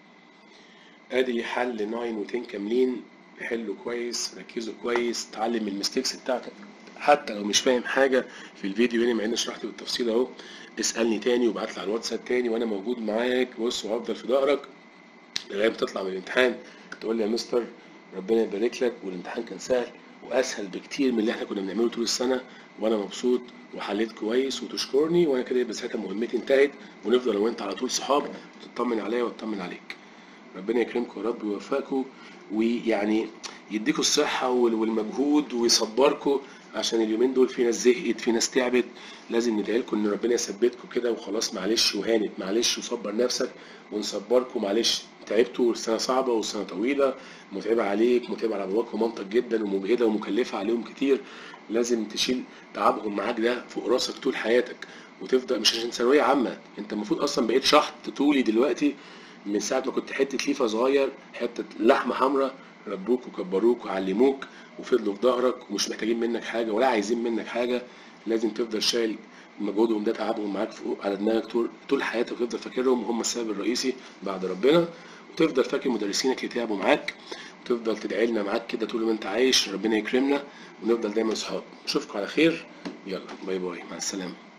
[SPEAKER 1] ادي حل تسعة و عشرة كاملين، حلوا كويس ركزوا كويس اتعلم من المستيكس بتاعتك حتى لو مش فاهم حاجة في الفيديو هنا مع اني شرحت بالتفصيل اهو اسألني تاني وابعت لي على الواتساب تاني وانا موجود معاك بص وهفضل في ظهرك لغاية ما تطلع من الامتحان تقول لي يا مستر ربنا يبارك لك والامتحان كان سهل واسهل بكتير من اللي احنا كنا بنعمله طول السنة وانا مبسوط وحليت كويس وتشكرني وانا كده يبقى ساعتها مهمتي انتهت ونفضل انا وانت على طول صحاب وتطمن عليا واطمن عليك. ربنا يكرمكم يا رب ويوفقكم ويعني يديكوا الصحة والمجهود ويصبركم عشان اليومين دول في ناس زهقت في ناس تعبت. لازم ندعي لكم ان ربنا يثبتكم كده وخلاص معلش وهانت معلش وصبر نفسك ونصبركم معلش تعبتوا السنة صعبة والسنة طويلة متعبة عليك متعبة على باباك ومامتك جدا ومجهدة ومكلفة عليهم كتير. لازم تشيل تعبهم معاك ده فوق راسك طول حياتك وتفضل مش عشان ثانوية عامة انت المفروض اصلا بقيت شحط طولي دلوقتي من ساعة ما كنت حتة ليفة صغير حتة لحمة حمراء ربوك وكبروك وعلموك وفضلوا في ظهرك ومش محتاجين منك حاجة ولا عايزين منك حاجة. لازم تفضل شايل مجهودهم ده تعبهم معاك فوق على دماغك طول طول حياتك وتفضل فاكرهم وهم السبب الرئيسي بعد ربنا وتفضل فاكر مدرسينك اللي تعبوا معاك وتفضل تدعي لنا معاك كده طول ما انت عايش ربنا يكرمنا ونفضل دايما صحاب. اشوفكم على خير يلا باي باي مع السلامة.